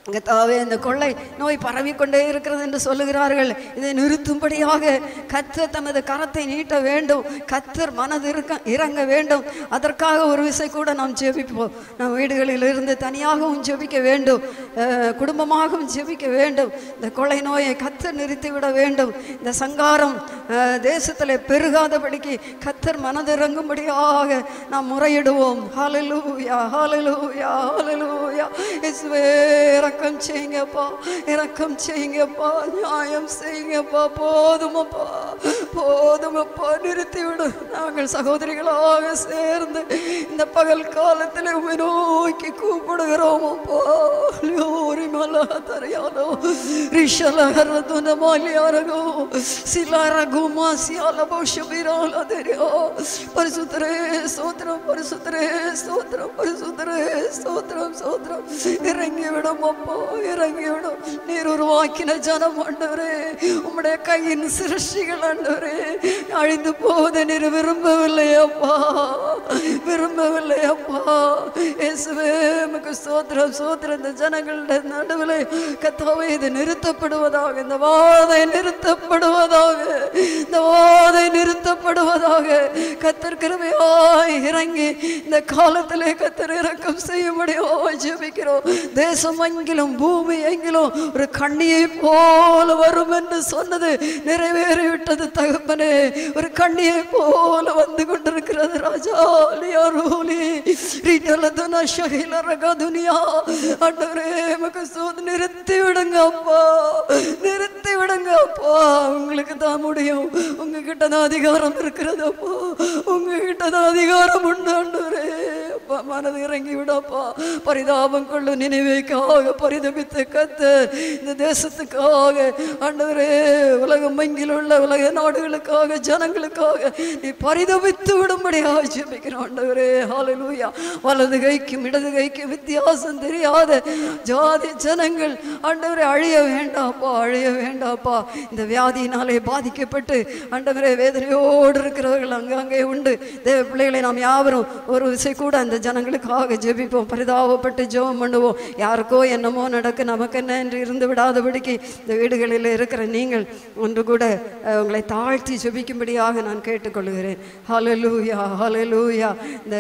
கர்த்தாவே, இந்த கொள்ளை நோய் பரவிக்கொண்டே இருக்கிறது என்று சொல்லுகிறார்கள். இதை நிறுத்தும்படியாக கர்த்தர் தமது கரத்தை நீட்ட வேண்டும். கர்த்தர் மனது இறங்க வேண்டும். அதற்காக ஒரு விசை கூட நாம் ஜெபிப்போம். நம் வீடுகளில் இருந்து தனியாகவும் ஜெபிக்க வேண்டும், குடும்பமாகவும் ஜெபிக்க வேண்டும். இந்த கொள்ளை நோயை கர்த்தர் நிறுத்திவிட வேண்டும். இந்த சங்காரம் தேசத்தில் பெருகாதபடிக்கு கர்த்தர் மனது இறங்கும்படியாக நாம் முறையிடுவோம். ஹல்லேலூயா, ஹல்லேலூயா, ஹல்லேலூயா. இயேசுவே, இரக்கம் செய்யுங்கப்பா, இரக்கம் செய்யுங்கப்பா, நியாயம் செய்யுங்கப்பா. போதுமப்பா, போதுமப்பா, நிறுத்திவிடு. நாங்கள் சகோதரிகளாக சேர்ந்து இந்த பகல் காலத்தில் உம்மை நோக்கி கூப்பிடுகிறோம் அப்பா. மலா தரையானோ ரிஷலஹரதுன மாலியாரகோ சிலாரகுமா சியாலபோ ஷபிரால தெரியா. பரிசுத்தரே ஸ்தோத்திரம், பரிசுத்தரே ஸ்தோத்திரம், பரிசுத்தரே ஸ்தோத்திரம், ஸ்தோத்திரம். இறங்கிவிடும் அப்பா, இறங்கிவிடும். நீர் உருவாக்கின ஜனம் ஆண்டவரே, உம்முடைய கையின் சிருஷ்டிகள் ஆண்டவரே, அழிந்து போவதை நீர் விரும்பவில்லை அப்பா, விரும்பவில்லை அப்பா. இயேசுவே, உமக்கு ஸ்தோத்திரம், ஸ்தோத்திரம். இந்த ஜனங்களுடைய நடுவில் கர்த்தாவே, இது நிறுத்தப்படுவதாக, இந்த வாதை நிறுத்தப்படுவதாக, இந்த வாதை நிறுத்தப்படுவதாக. கர்த்தர் கிருபையாய் இறங்கி இந்த காலத்திலே கர்த்தர் இரக்கம் செய்யும்படியாய் ஜெபிக்கிறோம். தேசம் எங்கிலும் பூமி எங்கிலும் ஒரு கண்ணியை போல வரும் என்று சொன்னது நிறைவேறிவிட்டது தகப்பனே. ஒரு கண்ணியை போல வந்து கொண்டிருக்கிறது ராஜா. நிறுத்தி விடுங்க அப்பா, நிறுத்தி விடுங்க அப்பா. உங்களுக்கு தான் முடியும். உங்ககிட்ட தான் அதிகாரம் இருக்கிறது அப்பா, உங்ககிட்ட தான் அதிகாரம் உண்டு ஆண்டவரே. அப்பா, மனது இறங்கி விடப்பா. பரிதாபம் கொள்ள நினைவைக்காக பரிதபித்த கர்த்தர் இந்த தேசத்துக்காக ஆண்டவரே, உலகம் எங்கில் உள்ள உலக நாடுகளுக்காக ஜனங்களுக்காக நீ பரிதபித்து விடும்படியாக ஜெபிக்கிறோம் ஆண்டவரே. ஹல்லேலூயா. வலது கைக்கும் இடது கைக்கும் வித்தியாசம் தெரியாத ஜாதி ஜனங்கள் ஆண்டவரே அழிய வேண்டாப்பா, அழிய வேண்டாப்பா. இந்த வியாதியினாலே பாதிக்கப்பட்டு ஆண்டவரே வேதனையோடு இருக்கிறவர்கள் அங்கங்கே உண்டு. தேவ பிள்ளைகளை நாம் யாவரும் ஒரு விசை கூட அந்த ஜனங்களுக்காக ஜெபிப்போம், பரிதாபப்பட்டு ஜெபம் பண்ணுவோம். யாருக்கோ என்னமோ நடக்க நமக்கு என்ன என்று இருந்து விடாதபடிக்கு இந்த வீடுகளில் இருக்கிற நீங்கள் ஒன்று கூட உங்களை தாழ்த்தி ஜெபிக்கும்படியாக நான் கேட்டுக்கொள்கிறேன். ஹல்லேலூயா, ஹல்லேலூயா. இந்த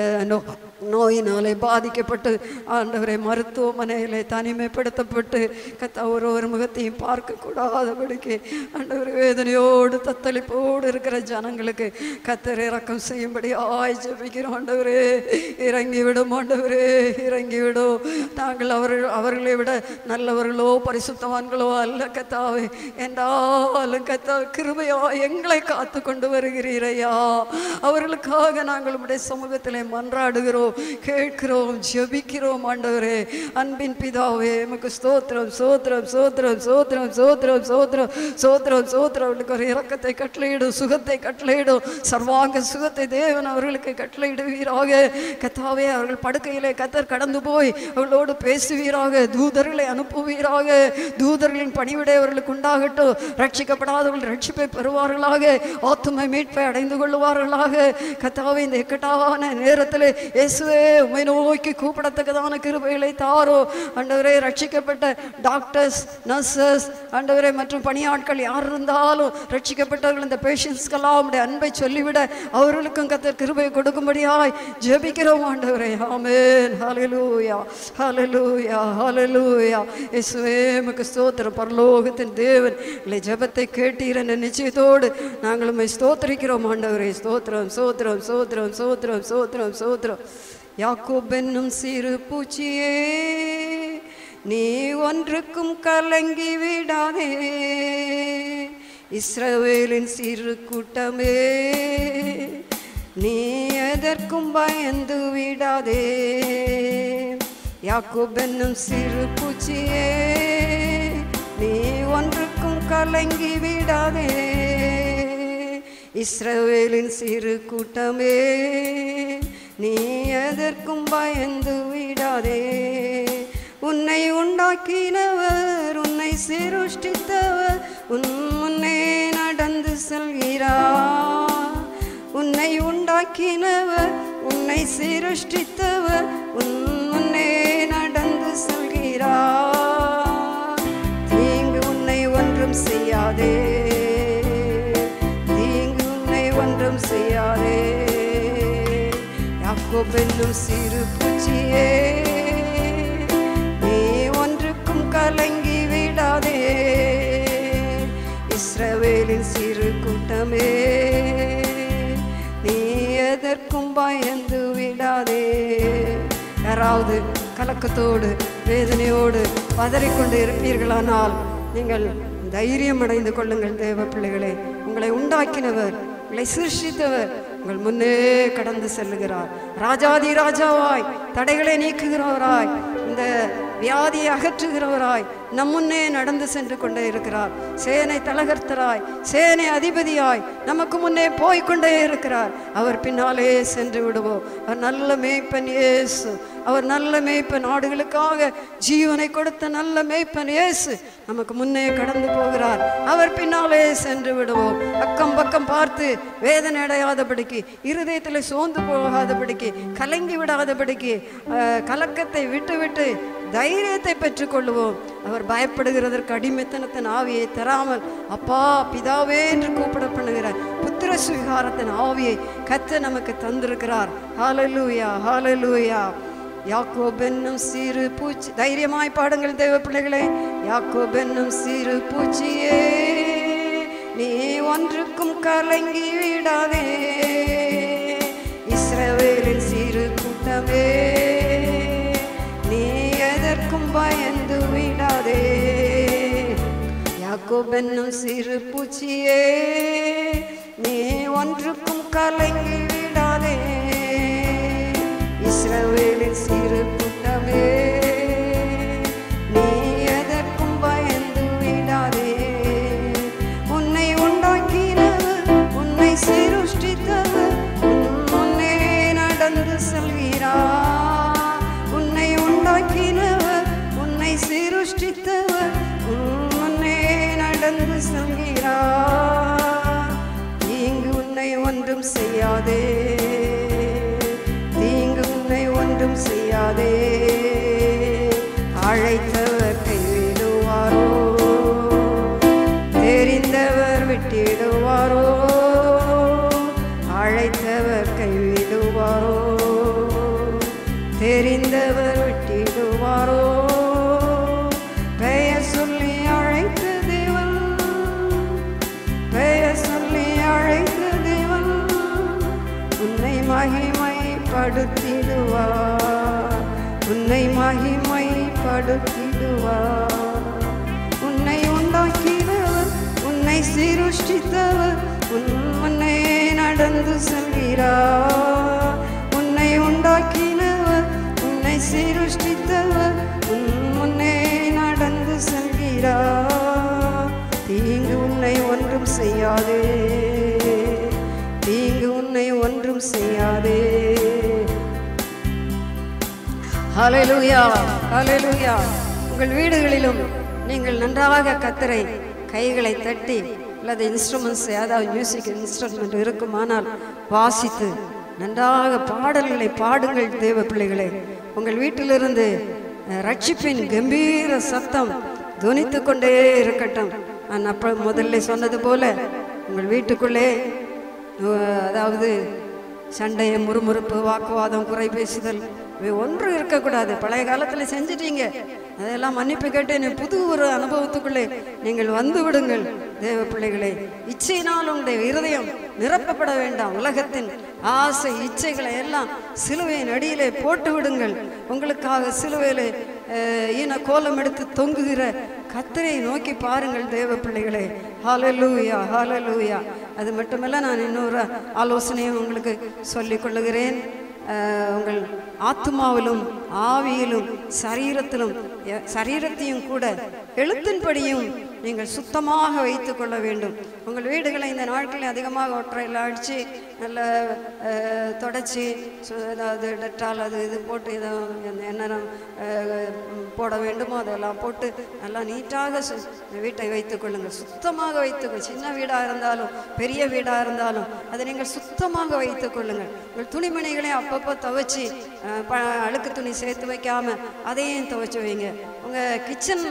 நோயினாலே பாதிக்கப்பட்டு ஆண்டவரை மருத்துவமனையிலே தனிமைப்படுத்தப்பட்டு ஒரு முகத்தையும் பார்க்கக்கூடாதபடிக்கு ஆண்டவரை வேதனையோடு தத்தளிப்போடு இருக்கிற ஜனங்களுக்கு கர்த்தர் இரக்கம் செய்யும்படி ஜெபிக்கிறோம். ஆண்டவரே, இறங்கிவிடும் ஆண்டவரே, இறங்கிவிடும். நாங்கள் அவர்களை விட நல்லவர்களோ பரிசுத்தவான்களோ அல்ல கர்த்தாவே. என்றாலும் கர்த்தாவே, கிருபையா எங்களை காத்து கொண்டு வருகிறீரையா. அவர்களுக்காக நாங்கள் உம்முடைய சமூகத்திலே மன்றாடுகிறோம், கேட்கிறோம், ஜெபிக்கிறோம் ஆண்டவரே. அன்பின் பிதாவே, உமக்கு ஸ்தோத்திரம், ஸ்தோத்திரம், ஸ்தோத்திரம், ஸ்தோத்திரம், ஸ்தோத்திரம், ஸ்தோத்திரம், ஸ்தோத்திரம், ஸ்தோத்திரம். அவர்களுக்கு ஒரு இரக்கத்தை கட்டளையிடும், சுகத்தை கட்டளையிடும், சர்வாங்க சுகத்தை தேவன் அவர்களுக்கு கட்டளையிடுவீராக கர்த்தாவே. அவர்கள் படுக்கையிலே கர்த்தர் கடந்து போய் அவர்களோடு பேசுவீராக, தூதர்களை அனுப்புவீராக. தூதர்களின் பணிவிடை அவர்களுக்கு உண்டாகட்டும். ரட்சிக்கப்படாதவர்கள் ரட்சிப்பை பெறுவார்களாக, ஆத்தும மீட்பை அடைந்து கொள்ளுவார்களாக கர்த்தாவே. இந்த இக்கட்டான நேரத்தில் இயேசுவே, உம்மை நோக்கி கூப்பிடத்தக்கதான கிருபைகளை தாரோ ஆண்டவரே. ரட்சிக்கப்பட்ட டாக்டர்ஸ், நர்சஸ் ஆண்டவரே மற்றும் பணியாட்கள் யார் இருந்தாலும் ரட்சிக்கப்பட்டவர்கள் இந்த பேஷண்ட்ஸ்கெல்லாம் உம்முடைய அன்பை சொல்லிவிட அவர்களுக்கும் கர்த்தர் கிருபையை கொடுக்கும்படியாய் ஜெபிக்கிறோம் ஆண்டவரே. ஆமென். ஹல்லேலூயா, ஹல்லேலூயா, ஹல்லேலூயா. இயேசுவே, உமக்கு ஸ்தோத்திரம். பரலோகத்தின் தேவன் இல்லை ஜெபத்தை கேட்டீர் என்ற நிச்சயத்தோடு நாங்கள் உம்மை ஸ்தோத்திரிக்கிறோம் ஆண்டவரே. ஸ்தோத்திரம், ஸ்தோத்திரம், ஸ்தோத்திரம், ஸ்தோத்திரம், ஸ்தோத்திரம், ஸ்தோத்திரம். யாக்கோப் என்னும் சிறு பூச்சியே, நீ ஒன்றுக்கும் கலங்கி விடாதே. இஸ்ரவேலின் சிறு கூட்டமே, நீ எதற்கும் பயந்து விடாதே. யாக்கோப் என்னும் சிறு பூச்சியே, நீ ஒன்றுக்கும் கலங்கி விடாதே. இஸ்ரவேலின் சிறு கூட்டமே, நீ எதற்கும் பயந்து விடாதே. உன்னை உண்டாக்கினவர், உன்னை சிருஷ்டித்தவர் உன் முன்னே நடந்து செல்கிறார். உன்னை உண்டாக்கினவர், உன்னை சிருஷ்டித்தவர் உன் முன்னே நடந்து செல்கிறார். யாக்கோபென்னும் சிறு பூச்சியே, நீ ஒன்றுக்கும் கலங்கி விடாதே. இஸ்ரவேலின் சிறு கூட்டமே, நீ எதற்கும் பயந்து விடாதே. யாராவது கலக்கத்தோடு வேதனையோடு பதறிக்கொண்டு இருப்பீர்களானால் நீங்கள் தைரியம் அடைந்து கொள்ளுங்கள். தேவ பிள்ளைகளே, உங்களை உண்டாக்கினவர், உங்களை சிருஷ்டித்தவர் உங்கள் முன்னே கடந்து செல்லுகிறார். ராஜாதி ராஜாவாய், தடைகளை நீக்குகிறவராய், இந்த வியாதியை அகற்றுகிறவராய் நம் முன்னே நடந்து சென்று கொண்டே இருக்கிறார். சேனை தலகர்த்தராய், சேனை அதிபதியாய் நமக்கு முன்னே போய்கொண்டே இருக்கிறார். அவர் பின்னாலே சென்று விடுவோம். அவர் நல்ல மேய்ப்பன் இயேசு. அவர் நல்ல மேய்ப்பன். ஆடுகளுக்காக ஜீவனை கொடுத்த நல்ல மேய்ப்பன் இயேசு நமக்கு முன்னே கடந்து போகிறார். அவர் பின்னாலே சென்று விடுவோம். அக்கம் பக்கம் பார்த்து வேதனை அடையாதபடிக்கு, இருதயத்தில் சோர்ந்து போகாதபடிக்கு, கலங்கி விடாதபடிக்கு, கலக்கத்தை விட்டு தைரியத்தை பெற்றுக்கொள்ளுவோம். அவர் பயப்படுகிறதற்கு அடிமைத்தனத்தின் ஆவியை தராமல் அப்பா பிதாவே என்று கூப்பிட பண்ணுகிறார். புத்திர சுவிகாரத்தின் ஆவியை கர்த்தர் நமக்கு தந்திருக்கிறார். ஹல்லேலூயா, ஹல்லேலூயா. யாக்கோபென்னும் சிறு பூச்சி, தைரியமாய் பாடுங்கள் தேவ பிள்ளைகளே. யாக்கோபென்னும் சிறு பூச்சியே, நீ ஒன்றுக்கும் கலங்கி விடாதே. இஸ்ரவேலின் சிறு கூட்டமே, நீ எதற்கும் பயந்து விடாதே. யாக்கோபென்னும் சிறு பூச்சியே, நீ ஒன்றுக்கும் கலங்கி விடாதே. இஸ்ரவேலின் சிறு கூட்டமே, நீ எதற்கும் பயந்து விடாதே. உன்னை உண்டாக்கினவர், உன்னை சிருஷ்டித்தவர் முன்னே நடந்து செல்கிறார். உன்னை உண்டாக்கினவர், உன்னை சிருஷ்டித்தவர் முன்னே நடந்து செல்கிறார். தீங்கு உன்னை ஒன்றும் செய்யாதே, தீங்கு உன்னை ஒன்றும் செய்யாதே. அழைத்தவர் கைவிடுவாரோ, தெரிந்தவர் விட்டிடுவாரோ. அழைத்தவர் கைவிடுவாரோ, தெரிந்தவர் விட்டிடுவாரோ. பெயர் சொல்லி அழைத்த தேவன், பெயர் சொல்லி அழைத்த தேவன் உன்னை மகிமைப்படுத்திடுவார், உன்னை மகிமைப்படுத்திடுவார். உன்னை உண்டாக்கினவர், உன்னை சிருஷ்டித்தவர் முன்னே நடந்து செல்கிறார். உன்னை உண்டாக்கினவர், உன்னை சிருஷ்டித்தவர் முன்னே நடந்து செல்கிறார். தீங்கு உன்னை ஒன்றும் செய்யாதே, தீங்கு உன்னை ஒன்றும் செய்யாதே. ஹல்லேலூயா, ஹல்லேலூயா. உங்கள் வீடுகளிலும் நீங்கள் நன்றாக கர்த்தரை கைகளை தட்டி அல்லது இன்ஸ்ட்ருமெண்ட்ஸ், ஏதாவது மியூசிக் இன்ஸ்ட்ருமெண்ட் இருக்குமானால் வாசித்து நன்றாக பாடல்களை பாடுங்கள் தேவ பிள்ளைகளே. உங்கள் வீட்டிலிருந்து ரட்சிப்பின் கம்பீர சத்தம் துணித்து கொண்டே இருக்கட்டும். நான் அப்போ முதல்ல சொன்னது போல உங்கள் வீட்டுக்குள்ளே அதாவது சண்டைய, முறுமுறுப்பு, வாக்குவாதம், குறை பேசுதல் ஒன்றும் இருக்கக்கூடாது. பழைய காலத்தில் செஞ்சிட்டீங்க, அதெல்லாம் மன்னிப்பு கேட்டு புது ஒரு அனுபவத்துக்குள்ளே நீங்கள் வந்து விடுங்கள் தேவ பிள்ளைகளே. இச்சையினால் உங்களுடைய இருதயம் நிரப்பப்பட வேண்டாம். உலகத்தின் ஆசை இச்சைகளை எல்லாம் சிலுவையின் அடியிலே போட்டு விடுங்கள். உங்களுக்காக சிலுவையிலே ஈன கோலம் எடுத்து தொங்குகிற கர்த்தரை நோக்கி பாருங்கள் தேவ பிள்ளைகளே. ஹல்லேலூயா, ஹல்லேலூயா. அது மட்டுமல்ல, நான் இன்னொரு ஆலோசனையும் உங்களுக்கு சொல்லிக் கொள்ளுகிறேன். உங்கள் ஆத்மாவிலும் ஆவியிலும் சரீரத்தையும் கூட எழுத்தின்படியும் நீங்கள் சுத்தமாக வைத்து கொள்ள வேண்டும். உங்கள் வீடுகளை இந்த நாட்களில் அதிகமாக ஒற்றையில் அடித்து நல்ல தொடச்சி, அதாவது டெட்டால் அது இது போட்டு என்னென்ன போட வேண்டுமோ அதெல்லாம் போட்டு நல்லா நீட்டாக வீட்டை வைத்துக் கொள்ளுங்கள். சுத்தமாக வைத்துக்கொள். சின்ன வீடாக இருந்தாலும் பெரிய வீடாக இருந்தாலும் அதை நீங்கள் சுத்தமாக வைத்துக் கொள்ளுங்கள். உங்கள் துணிமணிகளை அப்பப்போ துவைச்சி அழுக்கு துணி சேர்த்து வைக்காமல் அதையும் துவைச்சி வைங்க. உங்கள் கிச்சன்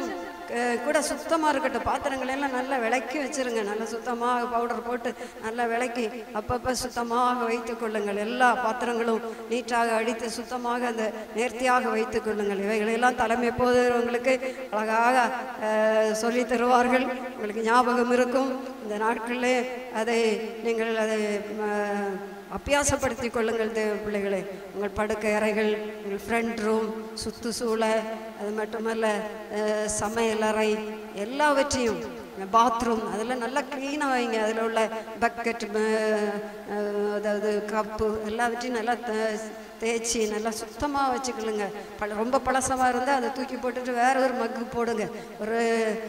கூட சுத்தமாக இருக்கட்டும். பாத்திரங்கள் எல்லாம் நல்லா விளக்கி வச்சுருங்க. நல்லா சுத்தமாக பவுடர் போட்டு நல்லா விளக்கி அப்பப்போ சுத்தமாக வைத்து கொள்ளுங்கள். எல்லா பாத்திரங்களும் நீட்டாக அடித்து சுத்தமாக அந்த நேர்த்தியாக வைத்து கொள்ளுங்கள். இவைகளெல்லாம் தலைமை போதவர்களுக்கு அழகாக சொல்லி தருவார்கள். உங்களுக்கு ஞாபகம் இருக்கும். இந்த நாட்களிலே அதை நீங்கள் அதை அபியாசப்படுத்தி கொள்ளுங்கள் தேவ பிள்ளைகளே. உங்கள் படுக்கை அறைகள், உங்கள் ஃப்ரண்ட் ரூம், சுற்று சூழ, அது மட்டுமல்ல சமையலறை எல்லாவற்றையும், பாத்ரூம் அதெல்லாம் நல்லா க்ளீனாக வைங்க. அதில் உள்ள பக்கெட், அதாவது கப்பு எல்லாவற்றையும் நல்லா தேய்ச்சி நல்லா சுத்தமாக வச்சுக்கலுங்க. ரொம்ப பழசமாக இருந்தால் அதை தூக்கி போட்டுட்டு வேற ஒரு மக்கு போடுங்க, ஒரு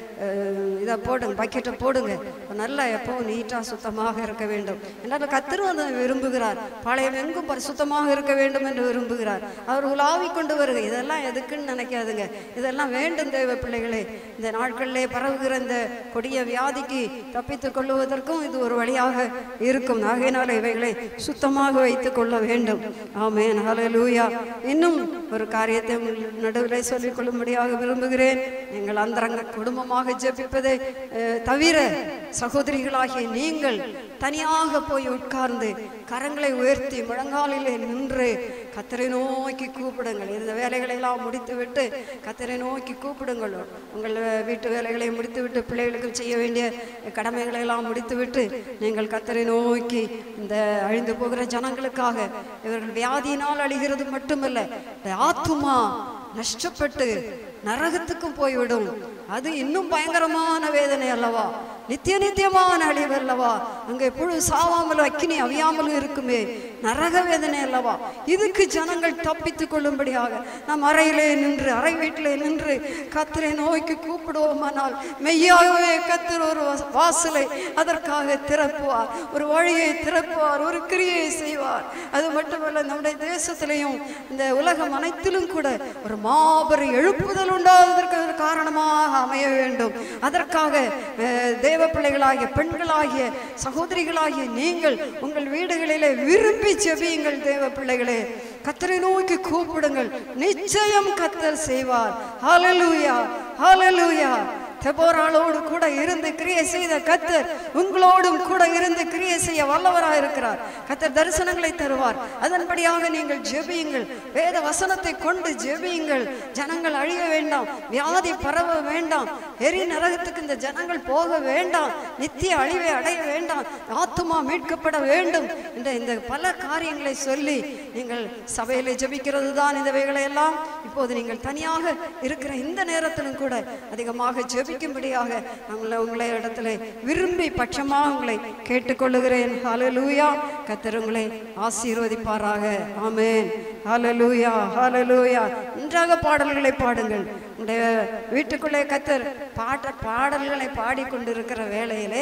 இதை போடுங்க, பக்கெட்டை போடுங்க. நல்லா எப்பவும் நீட்டாக சுத்தமாக இருக்க வேண்டும். என்னால் கர்த்தர் அதை விரும்புகிறார். பழைய எங்கும் பரிசுத்தமாக இருக்க வேண்டும் என்று விரும்புகிறார். அவர் உலாவி கொண்டு வருக. இதெல்லாம் எதுக்குன்னு நினைக்காதுங்க. இதெல்லாம் வேண்டும் தேவ பிள்ளைகளே. இந்த நாட்களிலே பரவுகிற இந்த கொடிய வியாதிக்கு தப்பித்துக் கொள்வதற்கும் இது ஒரு வழியாக இருக்கும். ஆகையினால இவைகளை சுத்தமாக வைத்துக் கொள்ள வேண்டும். ஆமென். ஹல்லேலூயா. இன்னும் ஒரு காரியத்தை நடுவில் சொல்லிக் கொள்ளும்படியாக விரும்புகிறேன். நீங்கள் அந்தரங்க குடும்பமாக ஜெபிப்பதை தவிர சகோதரிகளாகிய நீங்கள் தனியாக போய் உட்கார்ந்து கரங்களை உயர்த்தி முழங்காலிலே நின்று கர்த்தரை நோக்கி கூப்பிடுங்கள். இந்த வேலைகளை எல்லாம் முடித்துவிட்டு கர்த்தரை நோக்கி கூப்பிடுங்கள். உங்கள் வீட்டு வேலைகளை முடித்துவிட்டு பிள்ளைகளுக்கு செய்ய வேண்டிய கடமைகளை எல்லாம் முடித்துவிட்டு நீங்கள் கர்த்தரை நோக்கி இந்த அழிந்து போகிற ஜனங்களுக்காக, இவர்கள் வியாதியினால் அழிகிறது மட்டுமல்ல, ஆத்துமா நஷ்டப்பட்டு நரகத்துக்கும் போய்விடும். அது இன்னும் பயங்கரமான வேதனை அல்லவா, நித்திய நித்தியமான அழிவு அல்லவா. அங்கே புழு சாவாமல் அக்கினி அவியாமலும் இருக்குமே, நரக வேதனை அல்லவா. இதுக்கு ஜனங்கள் தப்பித்துக் கொள்ளும்படியாக நாம் அறையிலே நின்று, அறை வீட்டிலே நின்று கர்த்தரை நோக்கி கூப்பிடுவோமானால் மெய்யாகவே கர்த்தர் ஒரு வாசலை அதற்காக திறப்புவார், ஒரு வழியை திறப்புவார், ஒரு கிரியை செய்வார். அது மட்டுமல்ல, நம்முடைய தேசத்திலையும் இந்த உலகம் அனைத்திலும் கூட ஒரு மாபெரும் எழுப்புதல் உண்டாவதற்கு காரணமாக அமைய வேண்டும். அதற்காக தேவ பிள்ளைகளாகிய பெண்களாகிய சகோதரிகளாகிய நீங்கள் உங்கள் வீடுகளிலே விரும்பி ஜெபியுங்கள். தேவ பிள்ளைகளே, கர்த்தரை நோக்கி கூப்பிடுங்கள். நிச்சயம் கர்த்தர் செய்வார். ஹல்லேலூயா, ஹல்லேலூயா. தெபோராளோடு கூட இருந்து கிரியை செய்த கர்த்தர் உங்களோடும் கூட இருந்து கிரியை செய்ய வல்லவராக இருக்கிறார். கர்த்தர் தரிசனங்களை தருவார். அதன்படியாக நீங்கள் ஜெபியுங்கள். வேத வசனத்தை கொண்டு ஜெபியுங்கள். ஜனங்கள் அழிய வேண்டாம், வியாதி பரவ வேண்டாம், எரி நரகத்துக்கு இந்த ஜனங்கள் போக வேண்டாம், நித்திய அழிவை அடைய வேண்டாம், ஆத்துமா மீட்கப்பட வேண்டும் என்ற இந்த பல காரியங்களை சொல்லி நீங்கள் சபையிலே ஜெபிக்கிறது தான் இந்தவைகளை எல்லாம். இப்போது நீங்கள் தனியாக இருக்கிற இந்த நேரத்திலும் கூட அதிகமாக ஜெபிக்கும்படியாக உங்களை இடத்துல விரும்பி பட்சமாக உங்களை கேட்டுக்கொள்ளுகிறேன். ஹல்லேலூயா. கர்த்தர் உங்களை ஆசீர்வதிப்பாராக. ஆமென். ஹல்லேலூயா, ஹல்லேலூயா. நன்றாக பாடல்களை பாடுங்கள். உங்களுடைய வீட்டுக்குள்ளே கர்த்தர் பாடல்களை பாடிக்கொண்டிருக்கிற வேளையிலே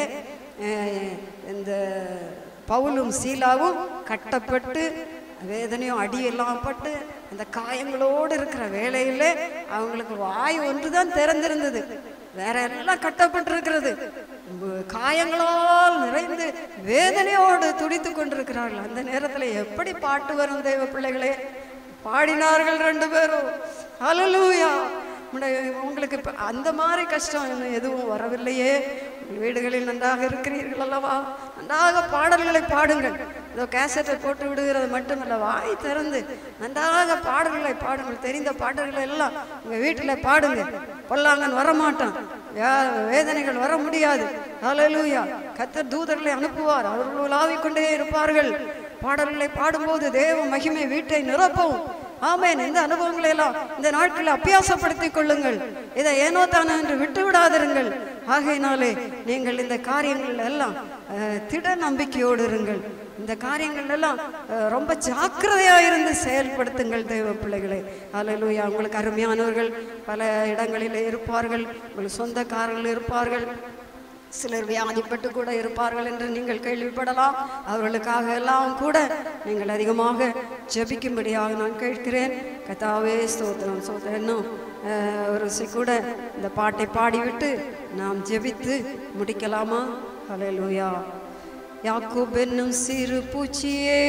இந்த பவுலும் சீலாவும் கட்டப்பட்டு வேதனையும் அடியெல்லாம் பட்டு அந்த காயங்களோடு இருக்கிற வேளையிலே அவங்களுக்கு வாய் ஒன்று தான் திறந்திருந்தது, வேற எல்லாம் கட்டப்பட்டிருக்கிறது. காயங்களால் நிறைந்து வேதனையோடு துடித்து கொண்டிருக்கிறார்கள். அந்த நேரத்தில் எப்படி பாட்டு வரும் தேவ பிள்ளைகளே? பாடினார்கள் 2 பேரும். ஹல்லேலூயா. உங்களுக்கு அந்த மாதிரி கஷ்டம் எதுவும் வரவில்லையே? வீடுகளில் நன்றாக இருக்கிறீர்கள் அல்லவா? நன்றாக பாடல்களை பாடுங்கள். ஏதோ கேசட்டை போட்டு விடுகிறது மட்டுமல்ல, வாய் திறந்து நன்றாக பாடல்களை பாடுங்கள். தெரிந்த பாடல்களை எல்லாம் உங்கள் வீட்டில் பாடுங்க. பொல்லாங்கன் வரமாட்டான், வேதனைகள் வர முடியாது. ஹல்லேலூயா. கர்த்தர் தூதர்களை அனுப்புவார், அவர்கள் உலாவிக்கொண்டே இருப்பார்கள். பாடல்களை பாடும்போது தேவ மகிமை வீட்டை நிரப்பவும். ஆமென். இந்த அனுபவங்களை எல்லாம் இந்த நாட்களில் அபியாசப்படுத்திக் கொள்ளுங்கள். இதை ஏனோ தானே என்று விட்டு விடாதிருங்கள். ஆகையினாலே நீங்கள் இந்த காரியங்கள் எல்லாம் திட நம்பிக்கையோடு இருங்கள். இந்த காரியங்கள் எல்லாம் ரொம்ப ஜாக்கிரதையாக இருந்து செயல்படுத்துங்கள் தேவ பிள்ளைகளை. ஹல்லேலூயா. உங்களுக்கு அருமையானவர்கள் பல இடங்களில் இருப்பார்கள், உங்களுக்கு சொந்தக்காரர்கள் இருப்பார்கள், சிலர் வியாதிப்பட்டு கூட இருப்பார்கள் என்று நீங்கள் கேள்விப்படலாம். அவர்களுக்காக எல்லாம் கூட நீங்கள் அதிகமாக ஜெபிக்கும்படியாக நான் கேட்கிறேன். கர்த்தாவே ஸ்தோத்திரம், ஸ்தோத்திரம். இன்னும் ஒரு கூட இந்த பாட்டை பாடிவிட்டு நாம் ஜெபித்து முடிக்கலாமா? ஹல்லேலூயா. யாக்கோபு என்னும் சிறு பூச்சியே,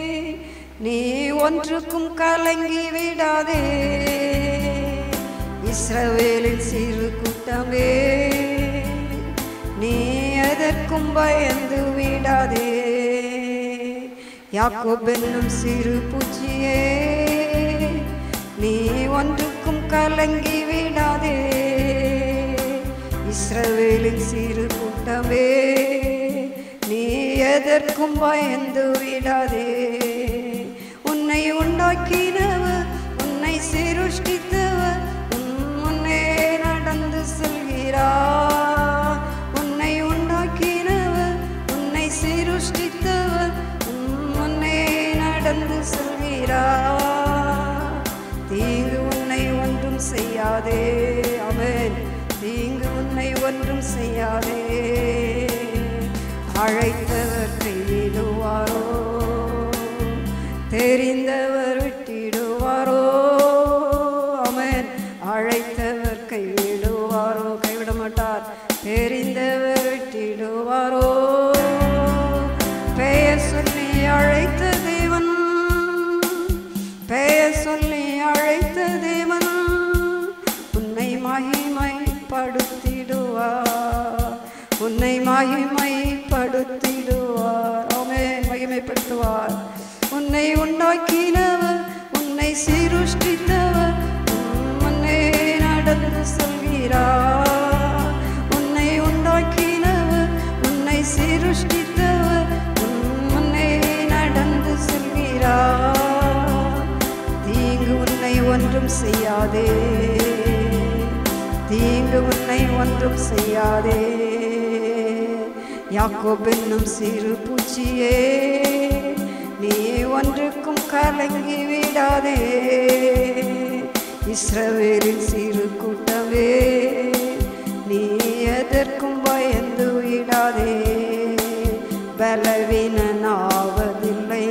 நீ ஒன்றுக்கும் கலங்கி விடாதே. இஸ்ரவேலின் சிறு கூட்டமே, நீ எதற்கும் பயந்து விடாதே. யாக்கோப் என்னும் சிறு பூச்சியே, நீ ஒன்றுக்கும் கலங்கி விடாதே. இஸ்ரவேலின் சிறு கூட்டமே, நீ எதற்கும் பயந்து விடாதே. உன்னை உண்டாக்கினவர், உன்னை சிருஷ்டித்தவர் முன்னே நடந்து செல்கிறார். உன்னை உண்டாக்கினவர், உன்னை சிருஷ்டித்தவர் முன்னே நடந்து செல்கிறார். தீங்கு உன்னை ஒன்றும் செய்யாதே. ஆமென். தீங்கு உன்னை ஒன்றும் செய்யாதே. அழைத்தவர் கைவிடுவாரோ, தெரிந்தவர் விட்டிடுவாரோ. ஆமென். அழைத்தவர் கைவிடுவாரோ, கைவிட மாட்டார். தெரிந்தவர் விட்டிடுவாரோ. பெயர் சொல்லி அழைத்த தேவன், பெயர் சொல்லி அழைத்த தேவன் உன்னை மகிமைப்படுத்திடுவார், உன்னை மகிமைப்படுத்திடுவார். ஆமென். மகிமைப்படுத்துவார். உன்னை உண்டாக்கினவர், உன்னை சிருஷ்டித்தவர் முன்னே நடந்து செல்கிறார். உன்னை உண்டாக்கினவர், உன்னை சிருஷ்டித்தவர் முன்னே நடந்து செல்கிறார். தீங்கு உன்னை ஒன்றும் செய்யாதே. தீங்கு உன்னை ஒன்றும் செய்யாதே. யாக்கோப் என்னும் சிறு பூச்சியே, நீ ஒன்றுக்கும் கலங்கி விடாதே. இஸ்ரவேலின் சிறு கூட்டமே, நீ எதற்கும் பயந்து விடாதே. பலவீனனாவதில்லை,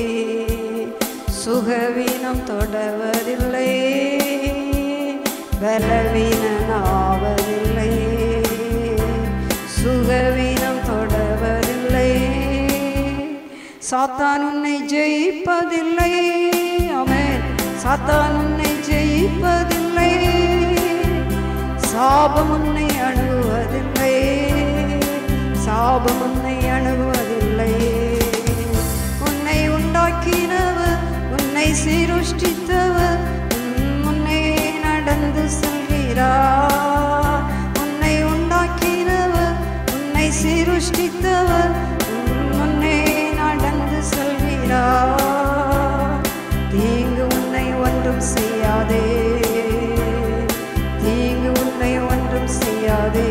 சுகவீனம் தொடர்வதில்லை. பலவீனனாவதில்லை, சுகவீனம் தொடர்வதில்லை. சாத்தான் உன்னை ஜெயிப்பதில்லை. ஆமென். சாத்தான் உன்னை ஜெயிப்பதில்லை. சாபம் உன்னை அணுகுவதில்லை. சாபம் உன்னை அணுகுவதில்லை. உன்னை உண்டாக்கினவர், உன்னை சிருஷ்டித்தவர் முன்னே நடந்து செல்கிறார். உன்னை உண்டாக்கினவர், உன்னை சிருஷ்டித்தவர் முன்னே நடந்து செல்கிறார். தீங்கு உன்னை ஒன்றும் செய்யாதே. தீங்கு உன்னை ஒன்றும் செய்யாதே.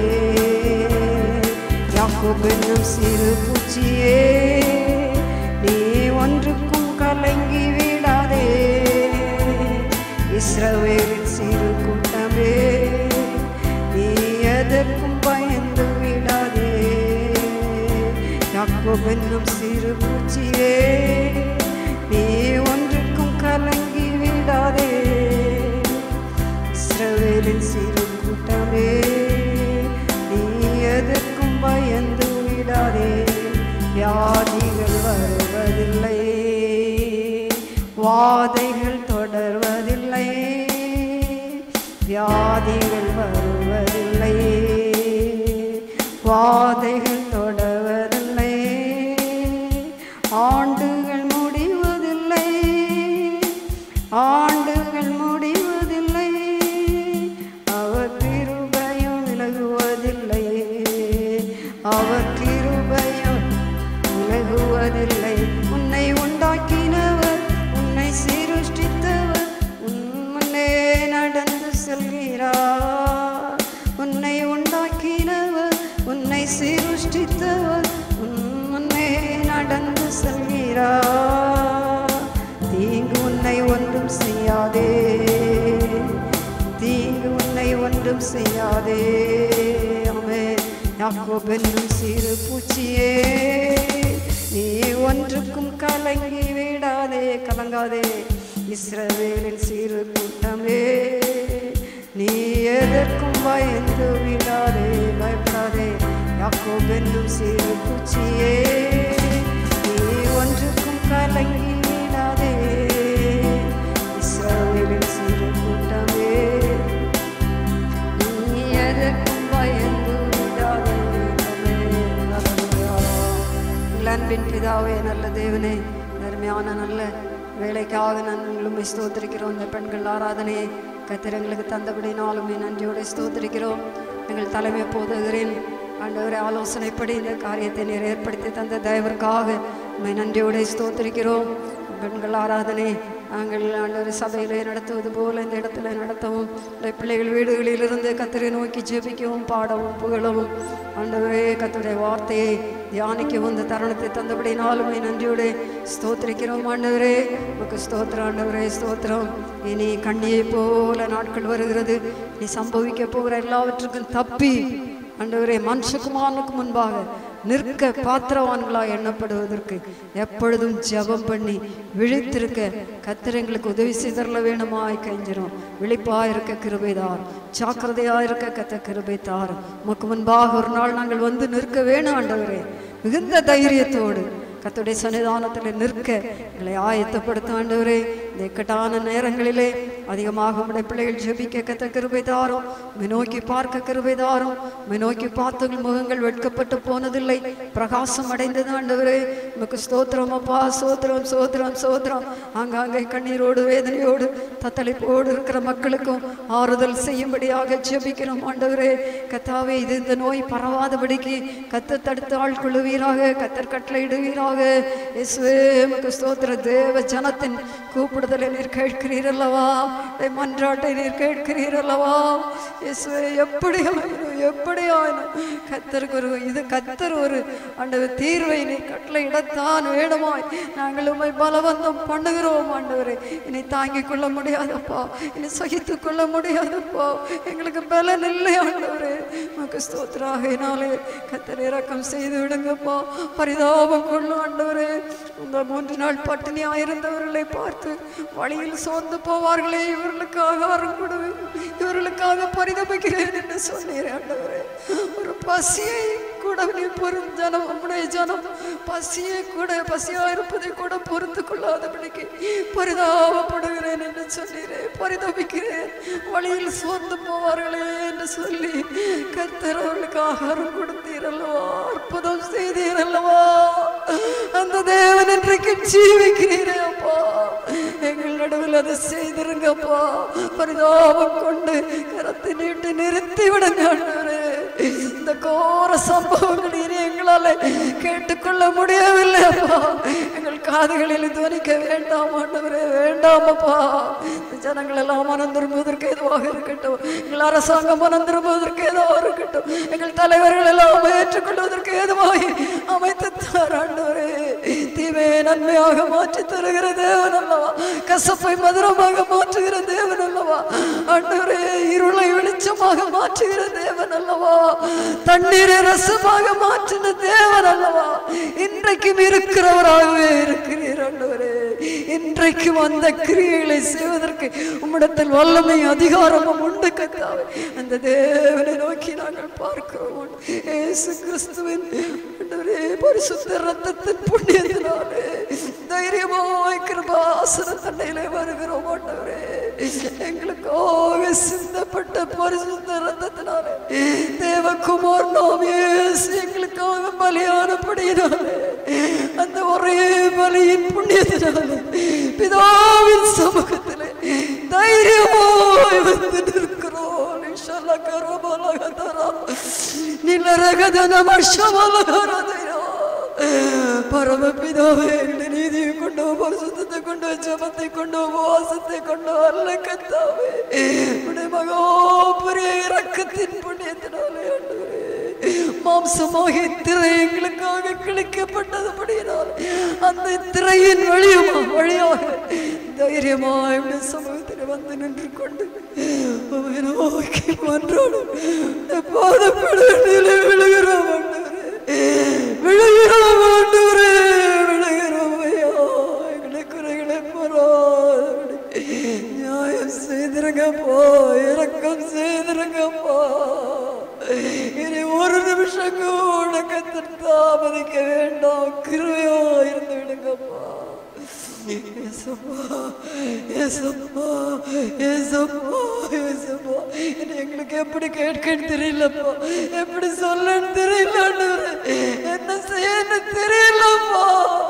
யாக்கோப் என்னும் சிறு பூச்சியே, நீ ஒன்றுக்கும் கலங்கி விடாதே. இஸ்ரவேலின் சிறு கூட்டமே, நீ எதற்கும் பயந்து விடாதே. யாக்கோப் என்னும் சிறு பூச்சியே, நீ ஒன்றுக்கும் கலங்கி விடாதே. இஸ்ரவேலின் சிறு கூட்டமே, நீ எதற்கும் பயந்து விடாதே. வியாதிகள் வருவதில்லை, வாதைகள் தொடர்வதில்லை. வியாதிகள் வருவதில்லை, வாதைகள் தொடர்வதில்லை. ஆண்டுகள் முடிவதில்லை, ஆண்டுகள் முடிவதில்லை. அவர் கிருபையும் விலகுவதில்லை, அவர் கிருபையும் விலகுவதில்லை. உன்னை உண்டாக்கினவர், உன்னை சிருஷ்டித்தவர் முன்னே நடந்து செல்கிறார். உன்னை உண்டாக்கினவர், உன்னை சிருஷ்டித்தவர் முன்னே நடந்து செல்கிறார். தீங்கு உன்னை ஒன்றும் செய்யாதே. தீங்கு உன்னை ஒன்றும் செய்யாதே. ஆமென். யாக்கோப் என்னும் சிறு பூச்சியே, நீ ஒன்றுக்கும் கலங்கி விடாதே. கலங்காதே. இஸ்ரவேலின் சிறு கூட்டமே, நீ எதற்கும் பயந்து விடாதே. பயப்படாதே. யாக்கோப் என்னும் சிறு பூச்சியே, நீ ஒன்றுக்கும் கலங்கி விடாதே. இஸ்ரவேலின் சிறு கூட்டமே, அன்பின் பிதாவே, நல்ல தேவனே, அருமையான நல்ல வேலைக்காக நாங்கள் ஸ்தோத்திரிக்கிறோம். இந்த பெண்கள் ஆராதனையை கர்த்தர் எங்களுக்கு தந்தபடினாலுமே நன்றியோடு ஸ்தோத்திரிக்கிறோம். எங்கள் தலைமை போதுகிறேன் ஆண்டவரே, ஆலோசனைப்படி இந்த காரியத்தை நீர் ஏற்படுத்தி தந்த தயவிற்காக நன்றியோடு ஸ்தோத்திரிக்கிறோம். பெண்கள் ஆராதனை நாங்கள் ஆண்டவர் சபையிலே நடத்துவது போல இந்த இடத்துல நடத்தவும், பிள்ளைகள் வீடுகளிலிருந்து கர்த்தரை நோக்கி ஜெபிக்கவும், பாடவும், புகழவும், ஆண்டவரே கர்த்தருடைய வார்த்தையை தியானிக்கவும் இந்த தருணத்தை தந்தபடினாலுமே நன்றியோடு ஸ்தோத்திரிக்கிறோம். ஆண்டவரே உமக்கு ஸ்தோத்திரம். ஆண்டவரே ஸ்தோத்திரம். இனி கண்ணியை போல நாட்கள் வருகிறது. நீ சம்பவிக்க போகிற எல்லாவற்றுக்கும் தப்பி ஆண்டவரே மனுஷகுமாரனுக்கு முன்பாக நிற்க பாத்திரவான்களாக எண்ணப்படுவதற்கு எப்பொழுதும் ஜெபம் பண்ணி விழித்திருக்க கர்த்தர் எங்களுக்கு உதவி செய்தரல வேணுமாய் கெஞ்சிரும். விழிப்பாயிருக்க கிருபைதார், ஜாக்கிரதையாயிருக்க கர்த்தர் கிருபைதார். உமக்கு முன்பாக ஒரு நாள் நாங்கள் வந்து நிற்க வேணும் ஆண்டவரே. மிகுந்த தைரியத்தோடு கர்த்தருடைய சன்னிதானத்தில் நிற்க எங்களை ஆயத்தப்படுத்த ஆண்டவரே. இந்த இக்கட்டான நேரங்களிலே அதிகமாக உடைய பிள்ளைகள் ஜெபிக்க கர்த்தர் கிருபை தாரும். நோக்கி பார்க்க கிருபை தாரும். நோக்கி பார்த்தவர்கள் முகங்கள் வெட்கப்பட்டு போனதில்லை, பிரகாசம் அடைந்தது ஆண்டவரே. உமக்கு ஸ்தோத்திரம் அப்பா, சோத்திரம் சோத்திரம் சோத்திரம். ஆங்காங்கே கண்ணீரோடு வேதனையோடு தத்தளிப்போடு இருக்கிற மக்களுக்கும் ஆறுதல் செய்யும்படியாக ஜெபிக்கிறோம் ஆண்டவரே. கர்த்தாவே, இது இந்த நோய் பரவாதபடிக்கு கர்த்தர் தடுத்து ஆட்கொள்ளுவீராக, கர்த்தர் கட்டளையிடுவீராக. இயேசுவே உமக்கு ஸ்தோத்திரம். தேவ ஜனத்தின் கூப்பிடுதலை நீர் கேட்கிறீரல்லவா, மன்றாட்டை நீர் கேட்கிறீரல்லவா. இயேசுவே எப்படியாயினும் கர்த்தருக்கு ஒரு இது கர்த்தர் ஒரு ஆண்டவர் தீர்வை நீர் கட்டளையிடத்தான் வேணுமாய் நாங்கள் உம்மை பலவந்தம் பண்ணுகிறோம் ஆண்டவரே. இனி தாங்கிக் கொள்ள முடியாதப்பா, இனி சகித்து கொள்ள முடியாதப்பா, எங்களுக்கு பலன் இல்லை ஆண்டவரே. உமக்கு ஸ்தோத்திராகினாலே கர்த்தர் இரக்கம் செய்து விடுங்கப்பா. பரிதாபம் கொள்ளும் ஆண்டவரே. இந்த 3 நாள் பட்டினியாக இருந்தவர்களை பார்த்து வழியில் சோர்ந்து போவார்களே, இவர்களுக்காக ஆகாரம் கொடுவேன், இவர்களுக்காக பரிதபிக்கிறேன் என்று சொன்னீர் ஆண்டவரே. ஒரு பசியை கூட நீ ஜனம் நம்முடைய ஜனம் பசியை கூட பசியாக இருப்பதை கூட பொறுத்து கொள்ளாதபடிக்கு பரிதாபப்படுகிறேன் என்று சொன்னீரே. பரிதபிக்கிறேன், வழியில் சோர்ந்து போவார்களே என்று சொல்லி கர்த்தர் அவர்களுக்கு ஆகாரம் கொடுத்தீரல்லவா, அற்புதம் செய்தீரல்லவா. அந்த தேவன் இன்றைக்கு ஜீவிக்கிறீரே அப்பா. எங்கள் நடுவில் அதை செய்திருங்கப்பா. பரிதாபம் கொண்டு கரத்தை நீட்டு நிறுத்தி விடுங்க ஆண்டவரே. இந்த கோர சம்பவங்கள் இனி எங்களால் கேட்டுக்கொள்ள முடியவில்லை அப்பா. எங்கள் காதுகளில் துவனிக்க வேண்டாம் ஆண்டவரே, வேண்டாமப்பா. ஜனங்கள் எல்லாம் மனம் திரும்புவதற்கு எதுவாக இருக்கட்டும், எங்கள் அரசாங்கம் மனம் திரும்புவதற்கு எதுவாக இருக்கட்டும், எங்கள் தலைவர்கள் எல்லாம் ஏற்றுக்கொள்வதற்கு எதுவாக அமைத்து தார் ஆண்டவரே. தீமையை நன்மையாக மாற்றி தருகிற தேவன் அல்லவா, கசப்பை மதுரமாக மாற்றுகிற தேவன் அல்லவா ஆண்டவரே. இருளை வெளிச்சமாக மாற்றுகிற தேவன் அல்லவா, தண்ணீரை ரசமாக மாற்றின தேவன் அல்லவா. இன்றைக்கும் இருக்கிறவராகவே இருக்கிறீர் ஆண்டவரே. இன்றைக்கும் அந்த கிரியைகளை செய்வதற்கு உம்மிடத்தில் வல்லமை அதிகாரமும் உண்டு கர்த்தாவே. அந்த தேவனை நோக்கி நாங்கள் பார்க்கிறோம். இயேசு கிறிஸ்துவின் பரிசுத்த இரத்தத்தின் புண்ணியத்தினாலே தைரியமாய் கிருபாசன தண்டையிலே வருகிறோம் ஆண்டவரே. எங்களுக்காக சிந்தப்பட்ட பரிசுத்த இரத்தத்தினாலே தேவகுமார் நாம் இயேசு எங்களுக்காக பலியானபடியினாலே அந்த ஒரே பலியின் புண்ணியத்தினாலே பிதாவின் சமூகத்திலே தைரியமாய் வந்து நிற்கிறோம். பரமபிதாவே, எங்களுடைய நீதியை கொண்டோ பரிசுத்தத்தை கொண்டோ ஜெபத்தை கொண்டோ உபவாசத்தை கொண்டோ அல்ல கர்த்தாவே, உடைய மகோபரிய இரக்கத்தின் புண்ணியத்தினாலே ஆண்டவரே மாம்சமாக திரை எங்களுக்காக கிழிக்கப்பட்டதுபடியினால் அந்த திரையின் வழியாக தைரியமாய் சமூகத்தில் வந்து நின்று கொண்டு நோக்கி மன்றாடும் பாதப்படியிலே விழுகிறோம் ஆண்டவரே, விழுகிறோம் ஆண்டவரே, விழுகிறோம் ஐயா. எங்களை குறைகளை போராடி நியாயம் செய்திருங்கப்பா, இரக்கம் செய்திருங்கப்பா. இனி ஒரு நிமிஷம் கூட கர்த்தர் தாமதிக்க வேண்டாம், கிருபையா இருந்து விடுங்கப்பா. எங்களுக்கு எப்படி கேட்கன்னு தெரியலப்பா, எப்படி சொல்லன்னு தெரியல, என்ன செய்யன்னு தெரியலப்பா.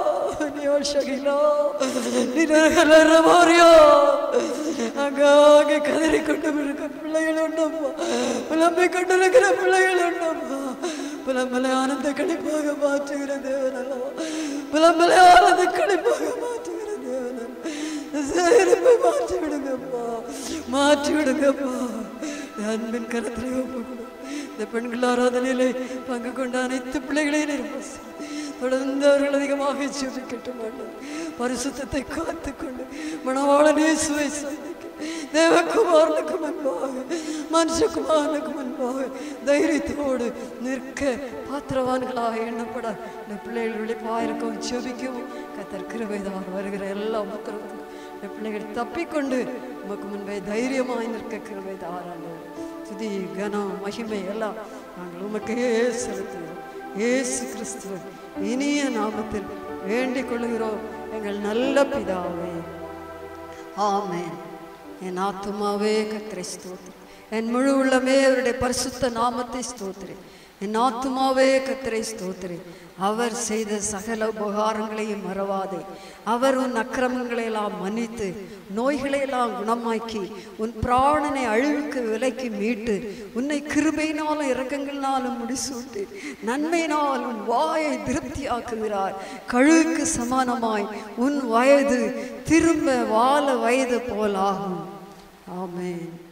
அங்கே கதறி கொண்டு இருக்க பிள்ளைகள் உண்டப்பா, புலம்பை கொண்டிருக்கிற பிள்ளைகள் உண்டப்பா. புலம்பலை ஆனந்த கழிப்பாக மாற்றுகிற தேவன் அல்லவா, புலம்பலை ஆனந்த கழிப்பாக மாற்றுகிற தேவன். மாற்றி விடுங்கப்பா, மாற்றி விடுங்கப்பா. அன்பின் கரத்திலே ஒப்புக்கொடு. இந்த பெண்கள் ஆராதனையிலே பங்கு கொண்ட அனைத்து பிள்ளைகளையும் தொடர்ந்து அவர்கள் அதிகமாக ஜெபிக்கட்ட மாட்டார். பரிசுத்தத்தை காத்துக்கொண்டு மணவாளன் இயேசுவை சந்திக்க தேவகுமாரனுக்கு முன்பாக மனுஷகுமாரனுக்கு முன்பாக தைரியத்தோடு நிற்க பாத்திரவான்களாக எண்ணப்பட இந்த பிள்ளைகள் விழிப்பாயிருக்கவும் ஜெபிக்கவும் கர்த்தர் கிருபைதான். வருகிற எல்லா மக்களுக்கும் இந்த பிள்ளைகள் தப்பிக்கொண்டு உமக்கு முன்பே தைரியமாய் நிற்க கிருபைதான். துதி கனம் மகிமை எல்லாம் நாங்கள் உமக்கையே செலுத்துகிறோம். இயேசு கிறிஸ்துவின் இனிய நாமத்தில் வேண்டிக் கொள்கிறோம் எங்கள் நல்ல பிதாவே, ஆமென். என் ஆத்துமாவே கர்த்தரை ஸ்தோத்திரி, என் முழு உள்ளமே அவருடைய பரிசுத்த நாமத்தை ஸ்தோத்திரி. என் ஆத்துமாவே கர்த்தரை ஸ்தோத்திரி. அவர் செய்த சகல உபகாரங்களையும் மறவாதே. அவர் உன் அக்கிரமங்களை எல்லாம் மன்னித்து நோய்களை எல்லாம் குணமாக்கி உன் பிராணனை அழிவுக்கு விலைக்கு மீட்டு உன்னை கிருபையினாலும் இரக்கங்களினாலும் முடிசூட்டி நன்மையினால் உன் வாயை திருப்தியாக்குகிறார். கழுவுக்கு சமானமாய் உன் வயது திரும்ப வாழ வயது போலாகும். ஆமென்.